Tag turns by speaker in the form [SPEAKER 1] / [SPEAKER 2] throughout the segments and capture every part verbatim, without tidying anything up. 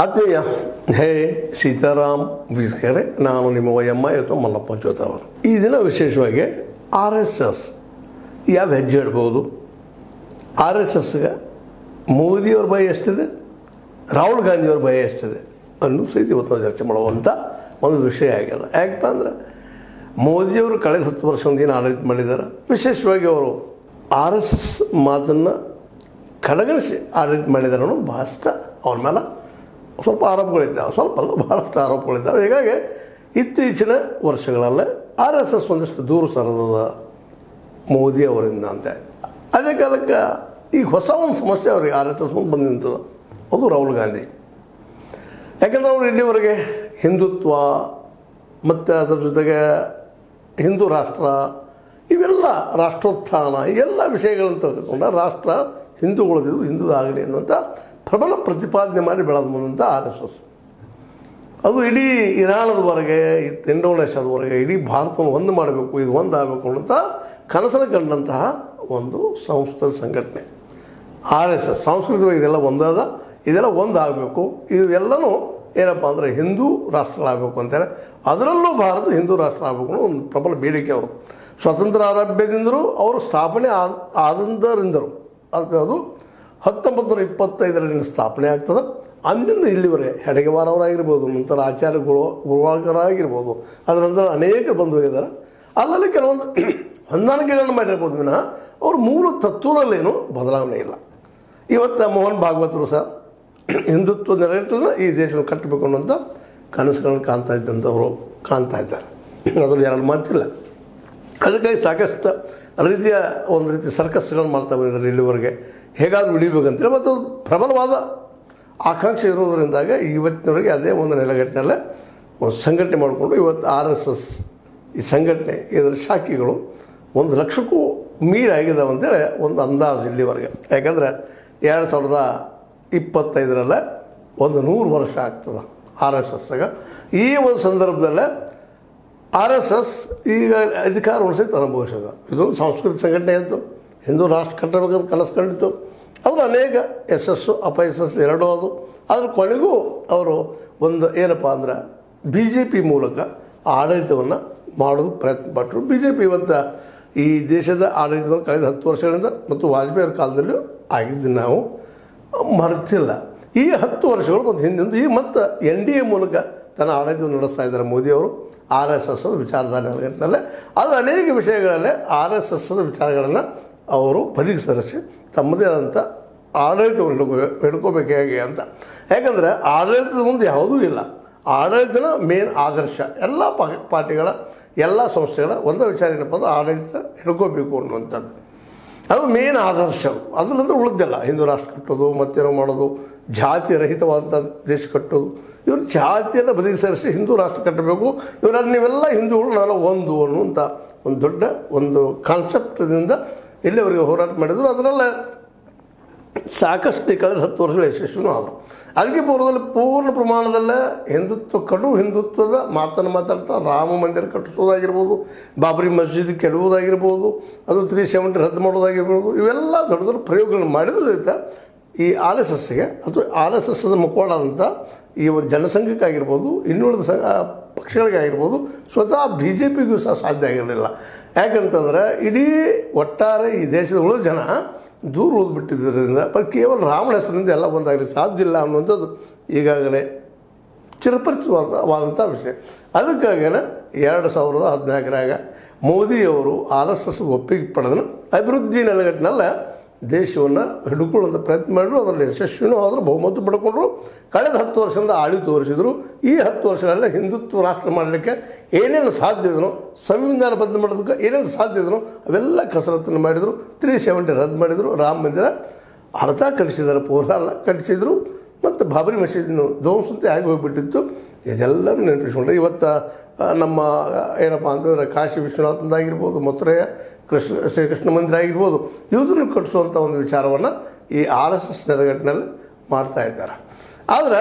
[SPEAKER 1] ಆತ್ಮೀಯ ಹೇ ಸೀತಾರಾಮ್ ವೀಕ್ಷಕರೇ, ನಾನು ನಿಮ್ಮ ವೈಎಮ್ಮ ಇವತ್ತು ಮಲ್ಲಪ್ಪ ಜೋತವರು. ಈ ದಿನ ವಿಶೇಷವಾಗಿ ಆರ್ ಎಸ್ ಎಸ್ ಯಾವ ಹೆಜ್ಜೆ ಇಡ್ಬೋದು, ಆರ್ ಎಸ್ ಎಸ್ಗೆ ಮೋದಿಯವ್ರ ಭಯ ಎಷ್ಟಿದೆ, ರಾಹುಲ್ ಗಾಂಧಿಯವ್ರ ಭಯ ಎಷ್ಟಿದೆ ಅನ್ನೋ ಸಹಿತ ಇವತ್ತು ನಾವು ಚರ್ಚೆ ಮಾಡುವಂಥ ಒಂದು ವಿಷಯ ಆಗ್ಯದ. ಯಾಕಪ್ಪ ಅಂದ್ರೆ ಮೋದಿಯವರು ಕಳೆದ ಹತ್ತು ವರ್ಷ ಒಂದೇನು ಆಡಳಿತ ಮಾಡಿದ್ದಾರೆ, ವಿಶೇಷವಾಗಿ ಅವರು ಆರ್ ಎಸ್ ಎಸ್ ಮಾತನ್ನು ಕಡೆಗಣಿಸಿ ಆಡಳಿತ ಮಾಡಿದ್ದಾರೆ ಅನ್ನೋದು ಭಾಳಷ್ಟು ಅವ್ರ ಮೇಲೆ ಸ್ವಲ್ಪ ಆರೋಪಗಳಿದ್ದಾವೆ. ಸ್ವಲ್ಪ ಅಲ್ಲ, ಭಾಳಷ್ಟು ಆರೋಪಗಳಿದ್ದಾವೆ. ಹೀಗಾಗಿ ಇತ್ತೀಚಿನ ವರ್ಷಗಳಲ್ಲೇ ಆರ್ ಎಸ್ ಎಸ್ ಒಂದಿಷ್ಟು ದೂರ ಸರಿದ ಮೋದಿ ಅವರಿಂದ ಅಂತ. ಅದೇ ಕಾಲಕ್ಕೆ ಈಗ ಹೊಸ ಒಂದು ಸಮಸ್ಯೆ ಅವ್ರಿಗೆ ಆರ್ ಎಸ್ ಎಸ್ ಮುಂದೆ ಬಂದು ನಿಂತದ, ಅದು ರಾಹುಲ್ ಗಾಂಧಿ. ಯಾಕೆಂದ್ರೆ ಅವರು ಇಲ್ಲಿವರೆಗೆ ಹಿಂದುತ್ವ ಮತ್ತು ಅದರ ಜೊತೆಗೆ ಹಿಂದೂ ರಾಷ್ಟ್ರ, ಇವೆಲ್ಲ ರಾಷ್ಟ್ರೋತ್ಥಾನ, ಇವೆಲ್ಲ ವಿಷಯಗಳನ್ನು ತೆಗೆದುಕೊಂಡ ರಾಷ್ಟ್ರ ಹಿಂದೂಗಳದ್ದು ಹಿಂದೂದಾಗಲಿ ಅನ್ನುವಂಥ ಪ್ರಬಲ ಪ್ರತಿಪಾದನೆ ಮಾಡಿ ಬೆಳೆದು ಬಂದಂಥ ಆರ್ ಎಸ್ ಎಸ್. ಅದು ಇಡೀ ಇರಾನದವರೆಗೆ, ಇಂಡೋನೇಷ್ಯಾದವರೆಗೆ ಇಡೀ ಭಾರತವನ್ನು ಒಂದು ಮಾಡಬೇಕು, ಇದು ಒಂದು ಆಗಬೇಕು ಅನ್ನೋಂಥ ಕನಸನ್ನು ಕಂಡಂತಹ ಒಂದು ಸಂಸ್ಥೆ ಸಂಘಟನೆ ಆರ್ ಎಸ್ ಎಸ್. ಸಾಂಸ್ಕೃತಿಕವಾಗಿ ಇದೆಲ್ಲ ಒಂದಾದ, ಇದೆಲ್ಲ ಒಂದು ಆಗಬೇಕು, ಇವೆಲ್ಲನೂ ಏನಪ್ಪ ಅಂದರೆ ಹಿಂದೂ ರಾಷ್ಟ್ರಗಳಾಗಬೇಕು ಅಂತೇಳಿ, ಅದರಲ್ಲೂ ಭಾರತ ಹಿಂದೂ ರಾಷ್ಟ್ರ ಆಗಬೇಕು ಅನ್ನೋ ಒಂದು ಪ್ರಬಲ ಬೇಡಿಕೆ ಅವರು. ಸ್ವತಂತ್ರ ಆರಭ್ಯದಿಂದರು ಅವರು ಸ್ಥಾಪನೆ ಆದ ಆದಂದರಿಂದರು ಅದು ಅದು ಹತ್ತೊಂಬತ್ತು ನೂರ ಇಪ್ಪತ್ತೈದರಲ್ಲಿ ಸ್ಥಾಪನೆ ಆಗ್ತದೆ. ಅಂದಿಂದ ಇಲ್ಲಿವರೆಗೆ ಹೆಡಗೆವಾರವರಾಗಿರ್ಬೋದು, ನಂತರ ಆಚಾರ್ಯ ಗುರು ಗುರುವಾಳ್ಕರಾಗಿರ್ಬೋದು, ಅದರ ನಂತರ ಅನೇಕರು ಬಂದು ಹೋಗಿದ್ದಾರೆ. ಅಲ್ಲಲ್ಲಿ ಕೆಲವೊಂದು ಹೊಂದಾಣಿಕೆಗಳನ್ನು ಮಾಡಿರ್ಬೋದು ವಿನಃ ಅವ್ರ ಮೂಲ ತತ್ವದಲ್ಲೇನು ಬದಲಾವಣೆ ಇಲ್ಲ. ಇವತ್ತು ಮೋಹನ್ ಭಾಗವತರು ಸಹ ಹಿಂದುತ್ವ ನೆರಟನ್ನು ಈ ದೇಶವನ್ನು ಕಟ್ಟಬೇಕು ಅನ್ನೋಂಥ ಕನಸುಗಳನ್ನು ಕಾಣ್ತಾ ಇದ್ದಂಥವರು ಕಾಣ್ತಾ ಇದ್ದಾರೆ, ಅದರಲ್ಲಿ ಎರಡು ಮಾತಿಲ್ಲ. ಅದಕ್ಕಾಗಿ ಸಾಕಷ್ಟು ರೀತಿಯ ಒಂದು ರೀತಿ ಸರ್ಕಸ್ಗಳನ್ನು ಮಾಡ್ತಾ ಬಂದಿದ್ದಾರೆ ಇಲ್ಲಿವರೆಗೆ, ಹೇಗಾದರೂ ಹಿಡಿಬೇಕಂತೇಳಿ. ಮತ್ತು ಅದು ಪ್ರಬಲವಾದ ಆಕಾಂಕ್ಷೆ ಇರೋದರಿಂದಾಗಿ ಇವತ್ತಿನವರೆಗೆ ಅದೇ ಒಂದು ನೆಲೆಗಟ್ಟಿನಲ್ಲೇ ಒಂದು ಸಂಘಟನೆ ಮಾಡಿಕೊಂಡು ಇವತ್ತು ಆರ್ ಎಸ್ ಎಸ್ ಈ ಸಂಘಟನೆ ಇದರ ಶಾಖೆಗಳು ಒಂದು ಲಕ್ಷಕ್ಕೂ ಮೀರಾಗಿದ್ದಾವೆ ಅಂತೇಳಿ ಒಂದು ಅಂದಾಜು ಇಲ್ಲಿವರೆಗೆ. ಯಾಕಂದರೆ ಎರಡು ಸಾವಿರದ ಇಪ್ಪತ್ತೈದರಲ್ಲೇ ಒಂದು ನೂರು ವರ್ಷ ಆಗ್ತದೆ ಆರ್ ಎಸ್ ಎಸ್ಸಾಗ. ಈ ಒಂದು ಸಂದರ್ಭದಲ್ಲೇ ಆರ್ ಎಸ್ ಎಸ್ ಈಗ ಅಧಿಕಾರವನ್ನು ಸಹಿತ ಅನುಭವಿಸೋದು. ಇದೊಂದು ಸಾಂಸ್ಕೃತಿಕ ಸಂಘಟನೆ ಇತ್ತು, ಹಿಂದೂ ರಾಷ್ಟ್ರ ಕಟ್ಟಬೇಕಂತ ಕನಸು ಕಂಡಿತ್ತು. ಅವರು ಅನೇಕ ಯಶಸ್ಸು ಅಪಯಶಸ್ಸು ಎರಡೂ ಅದು. ಅದ್ರ ಕೊನೆಗೂ ಅವರು ಒಂದು ಏನಪ್ಪ ಅಂದ್ರೆ ಬಿ ಜೆ ಪಿ ಮೂಲಕ ಆಡಳಿತವನ್ನು ಮಾಡೋದು ಪ್ರಯತ್ನ ಪಟ್ಟರು. ಬಿ ಜೆ ಪಿ ಇವತ್ತು ಈ ದೇಶದ ಆಡಳಿತವನ್ನು ಕಳೆದ ಹತ್ತು ವರ್ಷಗಳಿಂದ ಮತ್ತು ವಾಜಪೇಯಿ ಅವರ ಕಾಲದಲ್ಲೂ ಆಗಿದ್ದು ನಾವು ಮರೆತಿಲ್ಲ. ಈ ಹತ್ತು ವರ್ಷಗಳು ಮತ್ತು ಹಿಂದಿಂದ ಈ ಮತ್ತು ಎನ್ ಡಿ ಎ ಮೂಲಕ ತನ್ನ ಆಡಳಿತವನ್ನು ನಡೆಸ್ತಾ ಇದ್ದಾರೆ ಮೋದಿಯವರು ಆರ್ ಎಸ್ ಎಸ್ ವಿಚಾರಧಾರೆ ನೆಲೆಗಟ್ಟಿನಲ್ಲೇ. ಅದು ಅನೇಕ ವಿಷಯಗಳಲ್ಲೇ ಆರ್ ಎಸ್ ಎಸ್ ವಿಚಾರಗಳನ್ನು ಅವರು ಬದಿಗೆ ಸರಿಸಿ ತಮ್ಮದೇ ಆದಂಥ ಆಡಳಿತವನ್ನು ಹಿಡ್ಕೋ ಹಿಡ್ಕೋಬೇಕು ಹೇಗೆ ಅಂತ. ಯಾಕಂದರೆ ಆಡಳಿತದ ಮುಂದೆ ಯಾವುದೂ ಇಲ್ಲ, ಆಡಳಿತನ ಮೇನ್ ಆದರ್ಶ. ಎಲ್ಲ ಪಾರ್ಟಿಗಳ ಎಲ್ಲ ಸಂಸ್ಥೆಗಳ ಒಂದೇ ವಿಚಾರ ಏನಪ್ಪ ಅಂದ್ರೆ ಆಡಳಿತ ಹಿಡ್ಕೋಬೇಕು ಅನ್ನುವಂಥದ್ದು, ಅದು ಮೇನ್ ಆದರ್ಶ. ಅದರಿಂದ ಉಳಿದಿಲ್ಲ ಹಿಂದೂ ರಾಷ್ಟ್ರ ಕಟ್ಟೋದು, ಮತ್ತೇನೋ ಮಾಡೋದು, ಜಾತಿ ರಹಿತವಾದಂಥ ದೇಶ ಕಟ್ಟೋದು. ಇವರು ಜಾತಿಯನ್ನು ಬದಿಗೆ ಸೇರಿಸಿ ಹಿಂದೂ ರಾಷ್ಟ್ರ ಕಟ್ಟಬೇಕು, ಇವರಲ್ಲಿ ನೀವೆಲ್ಲ ಹಿಂದೂಗಳು ನಾವೆಲ್ಲ ಒಂದು ಅನ್ನುವಂಥ ಒಂದು ದೊಡ್ಡ ಒಂದು ಕಾನ್ಸೆಪ್ಟದಿಂದ ಇಲ್ಲಿವರೆಗೆ ಹೋರಾಟ ಮಾಡಿದರು. ಅದರಲ್ಲೇ ಸಾಕಷ್ಟು ಕಳೆದ ಹತ್ತು ವರ್ಷಗಳ ಯಶಸ್ವಿನೂ ಆದರು. ಅದಕ್ಕೆ ಪೂರ್ವದಲ್ಲಿ ಪೂರ್ಣ ಪ್ರಮಾಣದಲ್ಲೇ ಹಿಂದುತ್ವ ಕಡು ಹಿಂದುತ್ವದ ಮಾತನ್ನು ಮಾತಾಡ್ತಾ ರಾಮ ಮಂದಿರ ಕಟ್ಟಿಸೋದಾಗಿರ್ಬೋದು, ಬಾಬರಿ ಮಸ್ಜಿದ್ ಕೆಡುವುದಾಗಿರ್ಬೋದು, ಅದು ತ್ರೀ ಸೆವೆಂಟಿ ರದ್ದು ಮಾಡೋದಾಗಿರ್ಬೋದು, ಇವೆಲ್ಲ ದೊಡ್ಡ ದೊಡ್ಡ ಪ್ರಯೋಗಗಳನ್ನು ಮಾಡಿದ್ರು ಸಹಿತ ಈ ಆರ್ ಎಸ್ ಎಸ್ಗೆ ಅಥವಾ ಆರ್ ಎಸ್ ಎಸ್ದ ಮುಖವಾಡಾದಂಥ ಈ ಒಂದು ಜನಸಂಘಕ್ಕಾಗಿರ್ಬೋದು, ಇನ್ನುಳಿದ ಸಂಘ ಪಕ್ಷಗಳಿಗಾಗಿರ್ಬೋದು, ಸ್ವತಃ ಬಿ ಜೆ ಪಿಗೂ ಸಹ ಸಾಧ್ಯ ಆಗಿರಲಿಲ್ಲ. ಯಾಕಂತಂದ್ರೆ ಇಡೀ ಒಟ್ಟಾರೆ ಈ ದೇಶದ ಉಳಿದ ಜನ ದೂರ ಉಳಿದ್ಬಿಟ್ಟಿದ್ದರಿಂದ ಬಟ್ ಕೇವಲ ರಾಮನ ಹೆಸರಿನಿಂದ ಎಲ್ಲ ಒಂದಾಗಲಿಕ್ಕೆ ಸಾಧ್ಯ ಇಲ್ಲ ಅನ್ನುವಂಥದ್ದು ಈಗಾಗಲೇ ಚಿರಪರಿಚಿತವಾದಂಥ ವಿಷಯ. ಅದಕ್ಕಾಗಿಯೇ ಎರಡು ಸಾವಿರದ ಹದಿನಾಲ್ಕರಾಗ ಮೋದಿಯವರು ಆರ್ ಎಸ್ ಎಸ್ ಒಪ್ಪಿಗೆ ಪಡೆದನು ಅಭಿವೃದ್ಧಿ ನೆಲೆಗಟ್ಟಿನಲ್ಲ ದೇಶವನ್ನು ಹಿಡ್ಕೊಳ್ಳುವಂಥ ಪ್ರಯತ್ನ ಮಾಡಿದ್ರು. ಅದರಲ್ಲಿ ಯಶಸ್ವಿನೂ ಆದರೂ ಬಹುಮತ ಪಡ್ಕೊಂಡ್ರು. ಕಳೆದ ಹತ್ತು ವರ್ಷದಿಂದ ಆಳಿ ತೋರಿಸಿದರು. ಈ ಹತ್ತು ವರ್ಷಗಳಲ್ಲೇ ಹಿಂದುತ್ವ ರಾಷ್ಟ್ರ ಮಾಡಲಿಕ್ಕೆ ಏನೇನು ಸಾಧ್ಯ ಇದನೋ, ಸಂವಿಧಾನ ಬದ್ಧ ಮಾಡೋದಕ್ಕೆ ಏನೇನು ಸಾಧ್ಯ ಇದನೋ ಅವೆಲ್ಲ ಕಸರತ್ತನ್ನು ಮಾಡಿದರು. ತ್ರೀ ಸೆವೆಂಟಿ ರದ್ದು ಮಾಡಿದರು. ರಾಮ ಮಂದಿರ ಅರ್ಧ ಕಟ್ಟಿಸಿದ್ದಾರೆ, ಪೂರ ಅಲ್ಲ ಕಟ್ಟಿಸಿದರು. ಮತ್ತು ಬಾಬರಿ ಮಸೀದಿನ ಧ್ವಂಸತೆ ಆಗಿ ಹೋಗಿಬಿಟ್ಟಿತ್ತು. ಇದೆಲ್ಲನೂ ನೆನಪಿಸ್ಕೊಂಡ್ರೆ ಇವತ್ತು ನಮ್ಮ ಏನಪ್ಪ ಅಂತಂದರೆ ಕಾಶಿ ವಿಶ್ವನಾಥಂದಾಗಿರ್ಬೋದು, ಮಥುರೆಯ ಕೃಷ್ಣ ಶ್ರೀಕೃಷ್ಣ ಮಂದಿರ ಆಗಿರ್ಬೋದು, ಇವುದನ್ನು ಕಟ್ಟಿಸುವಂಥ ಒಂದು ವಿಚಾರವನ್ನು ಈ ಆರ್ ಎಸ್ ಎಸ್ ನೆಲೆಗಟ್ಟಿನಲ್ಲಿ ಮಾಡ್ತಾ ಇದ್ದಾರೆ. ಆದರೆ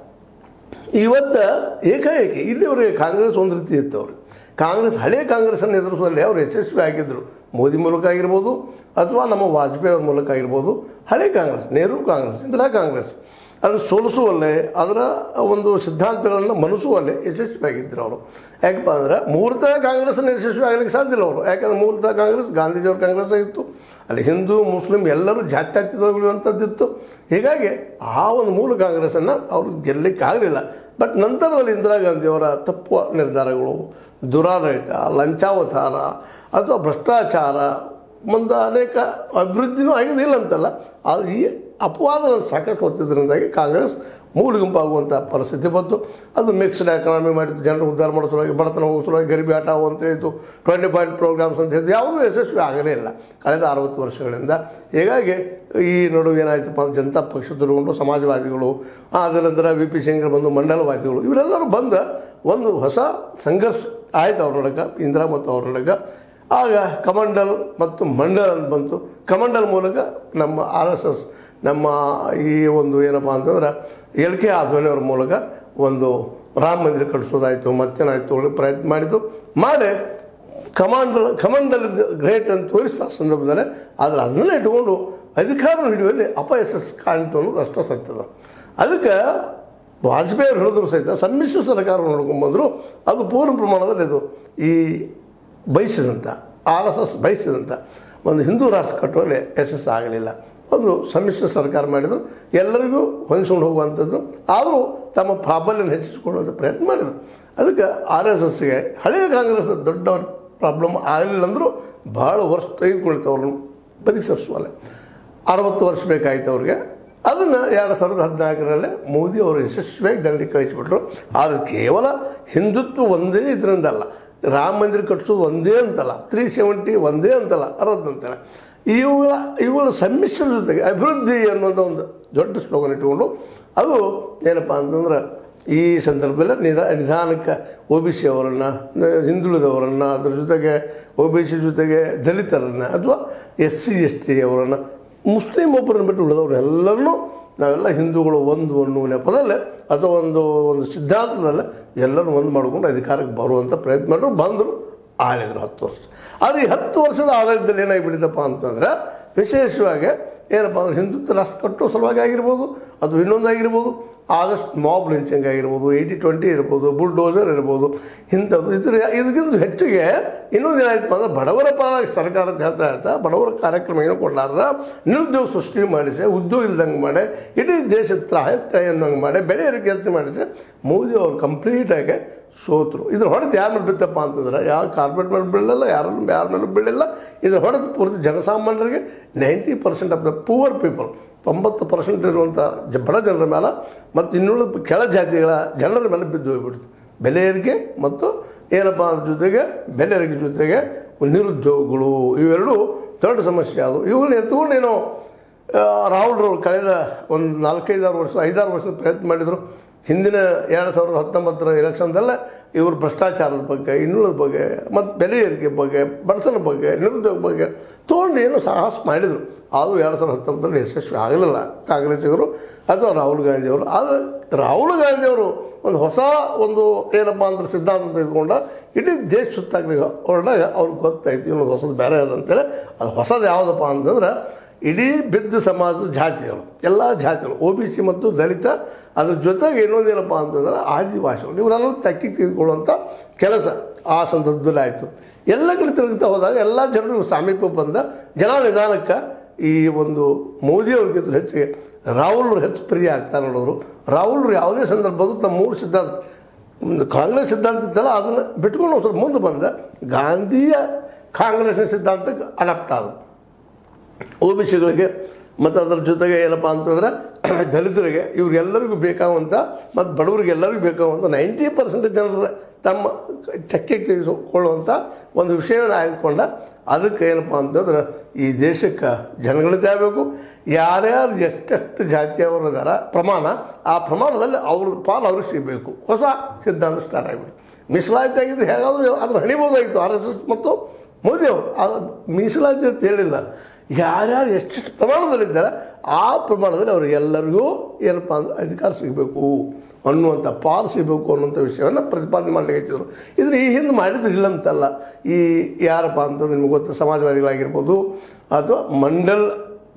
[SPEAKER 1] ಇವತ್ತು ಏಕಾಏಕಿ ಇಲ್ಲಿವರೆಗೆ ಕಾಂಗ್ರೆಸ್ ಒಂದು ರೀತಿ ಇತ್ತು. ಅವರು ಕಾಂಗ್ರೆಸ್ ಹಳೆಯ ಕಾಂಗ್ರೆಸ್ಸನ್ನು ಎದುರಿಸುವಲ್ಲಿ ಅವರು ಯಶಸ್ವಿ ಆಗಿದ್ದರು. ಮೋದಿ ಮೂಲಕ ಆಗಿರ್ಬೋದು ಅಥವಾ ನಮ್ಮ ವಾಜಪೇಯಿ ಅವ್ರ ಮೂಲಕ ಆಗಿರ್ಬೋದು. ಹಳೆ ಕಾಂಗ್ರೆಸ್, ನೆಹರು ಕಾಂಗ್ರೆಸ್, ಇಂದಿರಾ ಕಾಂಗ್ರೆಸ್ ಅದನ್ನು ಸೋಲಿಸುವಲ್ಲೇ ಅದರ ಒಂದು ಸಿದ್ಧಾಂತಗಳನ್ನು ಮನಸ್ಸುವಲ್ಲೇ ಯಶಸ್ವಿಯಾಗಿದ್ದರು ಅವರು. ಯಾಕಪ್ಪ ಅಂದ್ರೆ ಮೂಲತಃ ಕಾಂಗ್ರೆಸ್ಸನ್ನು ಯಶಸ್ವಿ ಆಗಲಿಕ್ಕೆ ಸಾಧ್ಯ ಇಲ್ಲ ಅವರು. ಯಾಕಂದ್ರೆ ಮೂಲತಃ ಕಾಂಗ್ರೆಸ್ ಗಾಂಧೀಜಿಯವ್ರ ಕಾಂಗ್ರೆಸ್ ಆಗಿತ್ತು, ಅಲ್ಲಿ ಹಿಂದೂ ಮುಸ್ಲಿಂ ಎಲ್ಲರೂ ಜಾತ್ಯತೀತಗೊಳ್ಳುವಂಥದ್ದಿತ್ತು. ಹೀಗಾಗಿ ಆ ಒಂದು ಮೂಲ ಕಾಂಗ್ರೆಸ್ಸನ್ನು ಅವರು ಗೆಲ್ಲಲಿಕ್ಕೆ ಆಗಲಿಲ್ಲ. ಬಟ್ ನಂತರದಲ್ಲಿ ಇಂದಿರಾ ಗಾಂಧಿಯವರ ತಪ್ಪು ನಿರ್ಧಾರಗಳು, ದುರಾಡಳಿತ, ಲಂಚಾವತಾರ ಅಥವಾ ಭ್ರಷ್ಟಾಚಾರ ಮುಂದೆ ಅನೇಕ ಅಭಿವೃದ್ಧಿನೂ ಆಗಿದ್ದಿಲ್ಲ ಅಂತಲ್ಲ, ಆದರೆ ಈ ಅಪವಾದಗಳನ್ನು ಸಾಕಷ್ಟು ಹೊತ್ತಿದ್ದರಿಂದಾಗಿ ಕಾಂಗ್ರೆಸ್ ಮೂಲ ಗುಂಪಾಗುವಂಥ ಪರಿಸ್ಥಿತಿ ಬಂತು. ಅದು ಮಿಕ್ಸ್ಡ್ ಎಕಾನಮಿ ಮಾಡಿತ್ತು, ಜನರು ಉದ್ಧಾರ ಮಾಡೋ ಸಲುವಾಗಿ, ಬಡತನ ಹೋಗೋ ಸಲುವಾಗಿ ಗರಿಬಿ ಹಟಾವು ಅಂತ ಹೇಳಿತು, ಟ್ವೆಂಟಿ ಪಾಯಿಂಟ್ ಪ್ರೋಗ್ರಾಮ್ಸ್ ಅಂತ ಹೇಳಿದ್ದು ಯಾವುದೂ ಯಶಸ್ವಿ ಆಗಲೇ ಇಲ್ಲ ಕಳೆದ ಅರವತ್ತು ವರ್ಷಗಳಿಂದ. ಹೀಗಾಗಿ ಈ ನಡುವೆ ಏನಾಯ್ತಪ್ಪ ಜನತಾ ಪಕ್ಷ ತಿರುಗೊಂಡು ಸಮಾಜವಾದಿಗಳು, ಅದರ ನಂತರ ವಿ ಪಿ ಸಿಂಗ್ರು ಬಂದು ಮಂಡಲವಾದಿಗಳು, ಇವರೆಲ್ಲರೂ ಬಂದ ಒಂದು ಹೊಸ ಸಂಘರ್ಷ ಆಯಿತು ಅವ್ರ ನಡಕ, ಇಂದಿರಾ ಮತ್ತು ಅವ್ರ ನಡಕ. ಆಗ ಕಮಂಡಲ್ ಮತ್ತು ಮಂಡಲ್ ಅಂತ ಬಂತು. ಕಮಂಡಲ್ ಮೂಲಕ ನಮ್ಮ ಆರ್ ಎಸ್ ಎಸ್ ನಮ್ಮ ಈ ಒಂದು ಏನಪ್ಪ ಅಂತಂದ್ರೆ ಎಲ್ ಕೆ ಆದ್ವಾನಿಯವ್ರ ಮೂಲಕ ಒಂದು ರಾಮ ಮಂದಿರ ಕಟ್ಟಿಸೋದಾಯಿತು, ಮತ್ತೇನಾಯಿತು ಒಳ್ಳೆ ಪ್ರಯತ್ನ ಮಾಡಿತು. ಮಾಡಿ ಕಮಾಂಡಲ್ ಕಮಂಡಲ್ ಗ್ರೇಟ್ ಅಂತ ತೋರಿಸ್ತಾ ಸಂದರ್ಭದಲ್ಲಿ, ಆದರೆ ಅದನ್ನೇ ಇಟ್ಕೊಂಡು ಅಧಿಕಾರ ಹಿಡಿಯುವಲ್ಲಿ ಅಪಯಶಸ್ಸು ಕಾಣಿತು ಅನ್ನೋದು ಅಷ್ಟೇ ಸತ್ಯದ. ಅದಕ್ಕೆ ವಾಜಪೇಯಿ ಅವರು ಹೇಳಿದ್ರು ಸಹಿತ ಸಮ್ಮಿಶ್ರ ಸರ್ಕಾರ ನೋಡ್ಕೊಂಡ್ಬಂದರು. ಅದು ಪೂರ್ಣ ಪ್ರಮಾಣದಲ್ಲಿ ಅದು ಈ ಬಯಸಿದಂಥ ಆರ್ ಎಸ್ ಎಸ್ ಬಯಸಿದಂಥ ಒಂದು ಹಿಂದೂ ರಾಷ್ಟ್ರ ಕಟ್ಟುವಲ್ಲಿ ಯಶಸ್ಸು ಆಗಲಿಲ್ಲ. ಒಂದು ಸಮ್ಮಿಶ್ರ ಸರ್ಕಾರ ಮಾಡಿದರು, ಎಲ್ಲರಿಗೂ ಹೊಂದ್ಕೊಂಡು ಹೋಗುವಂಥದ್ದು. ಆದರೂ ತಮ್ಮ ಪ್ರಾಬಲ್ಯನ ಹೆಚ್ಚಿಸಿಕೊಳ್ಳುವಂಥ ಪ್ರಯತ್ನ ಮಾಡಿದರು. ಅದಕ್ಕೆ ಆರ್ ಎಸ್ ಎಸ್ಗೆ ಹಳೆಯ ಕಾಂಗ್ರೆಸ್ ದೊಡ್ಡ ಪ್ರಾಬ್ಲಮ್ ಆಗಲಿಲ್ಲ ಅಂದರೂ ಭಾಳ ವರ್ಷ ತೆಗೆದುಕೊಳ್ತು ಅವ್ರನ್ನ ಬದುಕಿ ಸರಿಸುವಲ್ಲ. ಅರವತ್ತು ವರ್ಷ ಬೇಕಾಯಿತು ಅವ್ರಿಗೆ. ಅದನ್ನು ಎರಡು ಸಾವಿರದ ಹದಿನಾಲ್ಕರಲ್ಲೇ ಮೋದಿ ಅವರು ಯಶಸ್ವಿಯಾಗಿ ದಂಡಿಗೆ ಕಳಿಸಿಬಿಟ್ರು. ಆದರೆ ಕೇವಲ ಹಿಂದುತ್ವ ಒಂದೇ ಇದರಿಂದಲ್ಲ, ರಾಮ ಮಂದಿರ ಕಟ್ಟಿಸೋದು ಒಂದೇ ಅಂತಲ್ಲ, ತ್ರೀ ಸೆವೆಂಟಿ ಒಂದೇ ಅಂತಲ್ಲ, ಅರವತ್ತು ಅಂತಲ್ಲ, ಇವುಗಳ ಇವುಗಳ ಸಮ್ಮಿಶ್ರ ಜೊತೆಗೆ ಅಭಿವೃದ್ಧಿ ಅನ್ನೋದು ಒಂದು ದೊಡ್ಡ ಸ್ಲೋಗನ್ ಇಟ್ಟುಕೊಂಡು ಅದು ಏನಪ್ಪ ಅಂತಂದ್ರೆ ಈ ಸಂದರ್ಭದಲ್ಲಿ ನಿಧ ನಿಧಾನಕ್ಕೆ ಒ ಬಿ ಸಿ ಅವರನ್ನು, ಹಿಂದುಳಿದವರನ್ನು, ಅದ್ರ ಜೊತೆಗೆ ಒ ಬಿ ಸಿ ಜೊತೆಗೆ ದಲಿತರನ್ನು ಅಥವಾ ಎಸ್ ಸಿ ಎಸ್ ಟಿ ಅವರನ್ನು, ಮುಸ್ಲಿಂ ಒಬ್ಬರನ್ನು ಬಿಟ್ಟು ಉಳಿದವ್ರನ್ನೆಲ್ಲರನ್ನೂ ನಾವೆಲ್ಲ ಹಿಂದೂಗಳು ಒಂದು ಅನ್ನುವ ನೆಪದಲ್ಲೇ ಅಥವಾ ಒಂದು ಒಂದು ಸಿದ್ಧಾಂತದಲ್ಲೇ ಎಲ್ಲರೂ ಒಂದು ಮಾಡಿಕೊಂಡು ಅಧಿಕಾರಕ್ಕೆ ಬರುವಂಥ ಪ್ರಯತ್ನ ಮಾಡಿದ್ರು, ಬಂದರು, ಆಳಿದರು ಹತ್ತು ವರ್ಷ. ಆದರೆ ಈ ಹತ್ತು ವರ್ಷದ ಆಡಳಿತದಲ್ಲಿ ಏನಾಗಿಬಿಟ್ಟಿದ್ದಪ್ಪ ಅಂತಂದ್ರೆ ವಿಶೇಷವಾಗಿ ಏನಪ್ಪ ಅಂದ್ರೆ ಹಿಂದುತ್ವ ರಾಷ್ಟ್ರ ಕಟ್ಟೋ ಸಲುವಾಗಿ ಆಗಿರ್ಬೋದು, ಅದು ಇನ್ನೊಂದಾಗಿರ್ಬೋದು, ಆದಷ್ಟು ಮಾಬ್ ಲಿಂಚಿಂಗ್ ಆಗಿರ್ಬೋದು, ಏಯ್ಟಿ ಟ್ವೆಂಟಿ ಇರ್ಬೋದು, ಬುಲ್ಡೋಸರ್ ಇರ್ಬೋದು, ಇಂಥದ್ದು ಇದ್ರ ಇದಕ್ಕಿಂತ ಹೆಚ್ಚಿಗೆ ಇನ್ನೊಂದು ಏನಾಯ್ತಪ್ಪ ಅಂದ್ರೆ ಬಡವರ ಪರ ಸರ್ಕಾರ ಅಂತ ಹೇಳ್ತಾ ಹೇಳ್ತಾ ಬಡವರ ಕಾರ್ಯಕ್ರಮ ಏನು ಕೊಡಲಾರ್ದ ನಿರುದ್ಯೋಗ ಸೃಷ್ಟಿ ಮಾಡಿಸಿ, ಉದ್ಯೋಗ ಇಲ್ದಂಗೆ ಮಾಡಿ, ಇಡೀ ದೇಶದ ತ್ರಾಯತ್ರಾಯ ಅನ್ನೋಂಗೆ ಮಾಡಿ, ಬೆಲೆ ಏರಿಕೆ ಹೆಚ್ಚು ಮಾಡಿಸಿ ಮೋದಿ ಅವರು ಕಂಪ್ಲೀಟಾಗಿ ಸೋತರು. ಇದ್ರ ಹೊಡೆದು ಯಾರ ಮೇಲೆ ಬಿತ್ತಪ್ಪ ಅಂತಂದ್ರೆ ಯಾವ ಕಾರ್ಪೊರೇಟ್ ಮೇಲೆ ಬೀಳಲ್ಲ, ಯಾರಲ್ಲೂ ಯಾರ ಮೇಲೂ ಬೀಳಿಲ್ಲ. ಇದ್ರ ಹೊಡೆದು ಪೂರ್ತಿ ಜನಸಾಮಾನ್ಯರಿಗೆ ninety percent of the poor people, ತೊಂಬತ್ತು ಪರ್ಸೆಂಟ್ ಇರುವಂಥ ಜ ಬಡ ಜನರ ಮೇಲೆ ಮತ್ತು ಇನ್ನುಳಿದ ಕೆಳ ಜಾತಿಗಳ ಜನರ ಮೇಲೆ ಬಿದ್ದು ಹೋಗ್ಬಿಡ್ತು. ಬೆಲೆ ಏರಿಕೆ ಮತ್ತು ಏನಪ್ಪ ಅದ್ರ ಜೊತೆಗೆ ಬೆಲೆ ಏರಿಕೆ ಜೊತೆಗೆ ನಿರುದ್ಯೋಗಗಳು ಇವೆರಡು ದೊಡ್ಡ ಸಮಸ್ಯೆ ಆದವು. ಇವುಗಳನ್ನ ಎತ್ಕೊಂಡು ಏನೋ ರಾಹುಲ್ರವ್ರು ಕಳೆದ ಒಂದು ನಾಲ್ಕೈದಾರು ವರ್ಷ ಐದಾರು ವರ್ಷದ ಪ್ರಯತ್ನ ಮಾಡಿದರು. ಹಿಂದಿನ ಎರಡು ಸಾವಿರದ ಹತ್ತೊಂಬತ್ತರ ಎಲೆಕ್ಷನ್ದಲ್ಲೇ ಇವರು ಭ್ರಷ್ಟಾಚಾರದ ಬಗ್ಗೆ, ಇನ್ನುಳಿದ ಬಗ್ಗೆ ಮತ್ತು ಬೆಲೆ ಏರಿಕೆ ಬಗ್ಗೆ, ಬಡತನ ಬಗ್ಗೆ, ನಿರುದ್ಯೋಗ ಬಗ್ಗೆ ತೊಗೊಂಡು ಏನು ಸಾಹಸ ಮಾಡಿದರು. ಆದರೂ ಎರಡು ಸಾವಿರದ ಹತ್ತೊಂಬತ್ತರಲ್ಲಿ ಯಶಸ್ವಿ ಆಗಲಿಲ್ಲ ಕಾಂಗ್ರೆಸ್ಸಿಗರು ಅಥವಾ ರಾಹುಲ್ ಗಾಂಧಿಯವರು. ಆದರೆ ರಾಹುಲ್ ಗಾಂಧಿಯವರು ಒಂದು ಹೊಸ ಒಂದು ಏನಪ್ಪ ಅಂದ್ರೆ ಸಿದ್ಧಾಂತ ತೆಗೆದುಕೊಂಡ ಇಡೀ ದೇಶ ಸುತ್ತಾಗಲಿಕ್ಕೆ ಹೊರಟಾಗ ಅವ್ರಿಗೆ ಗೊತ್ತಾಯ್ತು ಇನ್ನೊಂದು ಹೊಸದು ಬೇರೆ ಅದಂತೇಳಿ. ಅದು ಹೊಸದು ಯಾವುದಪ್ಪ ಅಂತಂದ್ರೆ ಇಡೀ ಬಿದ್ದ ಸಮಾಜದ ಜಾತಿಗಳು, ಎಲ್ಲ ಜಾತಿಗಳು, ಒ ಬಿ ಸಿ ಮತ್ತು ದಲಿತ, ಅದ್ರ ಜೊತೆಗೆ ಇನ್ನೊಂದೇನಪ್ಪ ಅಂತಂದ್ರೆ ಆದಿವಾಸಿಗಳು, ಇವರೆಲ್ಲರೂ ತೆಕ್ಕಿಗೆ ತೆಗೆದುಕೊಳ್ಳುವಂಥ ಕೆಲಸ ಆ ಸಂದರ್ಭದಲ್ಲಿ ಆಯಿತು. ಎಲ್ಲ ಕಡೆ ತಿರುಗ್ತಾ ಹೋದಾಗ ಎಲ್ಲ ಜನರು ಸಾಮೀಪ್ಯ ಬಂದ ಜನ ನಿಧಾನಕ್ಕೆ ಈ ಒಂದು ಮೋದಿಯವ್ರಿಗಿಂತ ಹೆಚ್ಚಿಗೆ ರಾಹುಲ್ರು ಹೆಚ್ಚು ಪ್ರಿಯ ಆಗ್ತಾ ನೋಡಿದ್ರು. ರಾಹುಲ್ರು ಯಾವುದೇ ಸಂದರ್ಭದ್ದು ತಮ್ಮ ಮೂರು ಸಿದ್ಧಾಂತ, ಕಾಂಗ್ರೆಸ್ ಸಿದ್ಧಾಂತ ಇತ್ತಲ್ಲ ಅದನ್ನು ಬಿಟ್ಕೊಂಡು ಸ್ವಲ್ಪ ಮುಂದೆ ಬಂದ ಗಾಂಧಿಯ ಕಾಂಗ್ರೆಸ್ನ ಸಿದ್ಧಾಂತಕ್ಕೆ ಅಡಾಪ್ಟ್ ಆದವು. ಒ ಬಿ ಸಿಗಳಿಗೆ ಮತ್ತು ಅದರ ಜೊತೆಗೆ ಏನಪ್ಪ ಅಂತಂದ್ರೆ ದಲಿತರಿಗೆ ಇವ್ರಿಗೆಲ್ಲರಿಗೂ ಬೇಕಾಗುವಂಥ ಮತ್ತು ಬಡವರಿಗೆ ಎಲ್ಲರಿಗೂ ಬೇಕಾಗುವಂಥ ನೈಂಟಿ ಪರ್ಸೆಂಟ್ ಜನರ ತಮ್ಮ ಚಕ್ಕೆಗೆ ತೆಗೆದುಕೊಳ್ಳುವಂಥ ಒಂದು ವಿಷಯವನ್ನು ಆಯ್ದುಕೊಂಡ. ಅದಕ್ಕೆ ಏನಪ್ಪ ಅಂತಂದ್ರೆ ಈ ದೇಶಕ್ಕೆ ಜನಗಣತಿ ಆಗಬೇಕು, ಯಾರ್ಯಾರು ಎಷ್ಟೆಷ್ಟು ಜಾತಿಯವರು ಇದ್ದಾರೆ ಪ್ರಮಾಣ, ಆ ಪ್ರಮಾಣದಲ್ಲಿ ಅವ್ರ ಪಾಲು ಅವ್ರಿಗೆ ಸಿಗಬೇಕು. ಹೊಸ ಸಿದ್ಧಾಂತ ಸ್ಟಾರ್ಟ್ ಆಗಿಬಿಟ್ಟು ಮೀಸಲಾತಿ ಆಗಿದ್ದು ಹೇಗಾದರೂ ಅದನ್ನು ಹಣಿಬೋದಾಗಿತ್ತು ಆರ್ ಎಸ್ ಎಸ್ ಮತ್ತು ಮೋದಿಯವರು. ಅದು ಮೀಸಲಾತಿ ಅಂತ ಹೇಳಿಲ್ಲ, ಯಾರ್ಯಾರು ಎಷ್ಟೆಷ್ಟು ಪ್ರಮಾಣದಲ್ಲಿದ್ದಾರೆ ಆ ಪ್ರಮಾಣದಲ್ಲಿ ಅವರಿಗೆಲ್ಲರಿಗೂ ಏನಪ್ಪ ಅಂದ್ರೆ ಅಧಿಕಾರ ಸಿಗಬೇಕು ಅನ್ನುವಂಥ ಪಾಲು ಸಿಗಬೇಕು ಅನ್ನುವಂಥ ವಿಷಯವನ್ನು ಪ್ರತಿಪಾದನೆ ಮಾಡಲಿಕ್ಕಿದ್ರು. ಇದನ್ನು ಈ ಹಿಂದೆ ಮಾಡಿದ್ರು ಇಲ್ಲಂತಲ್ಲ. ಈ ಯಾರಪ್ಪ ಅಂತಂದ್ರೆ ನಿಮ್ಗೆ ಗೊತ್ತು, ಸಮಾಜವಾದಿಗಳಾಗಿರ್ಬೋದು ಅಥವಾ ಮಂಡಲ್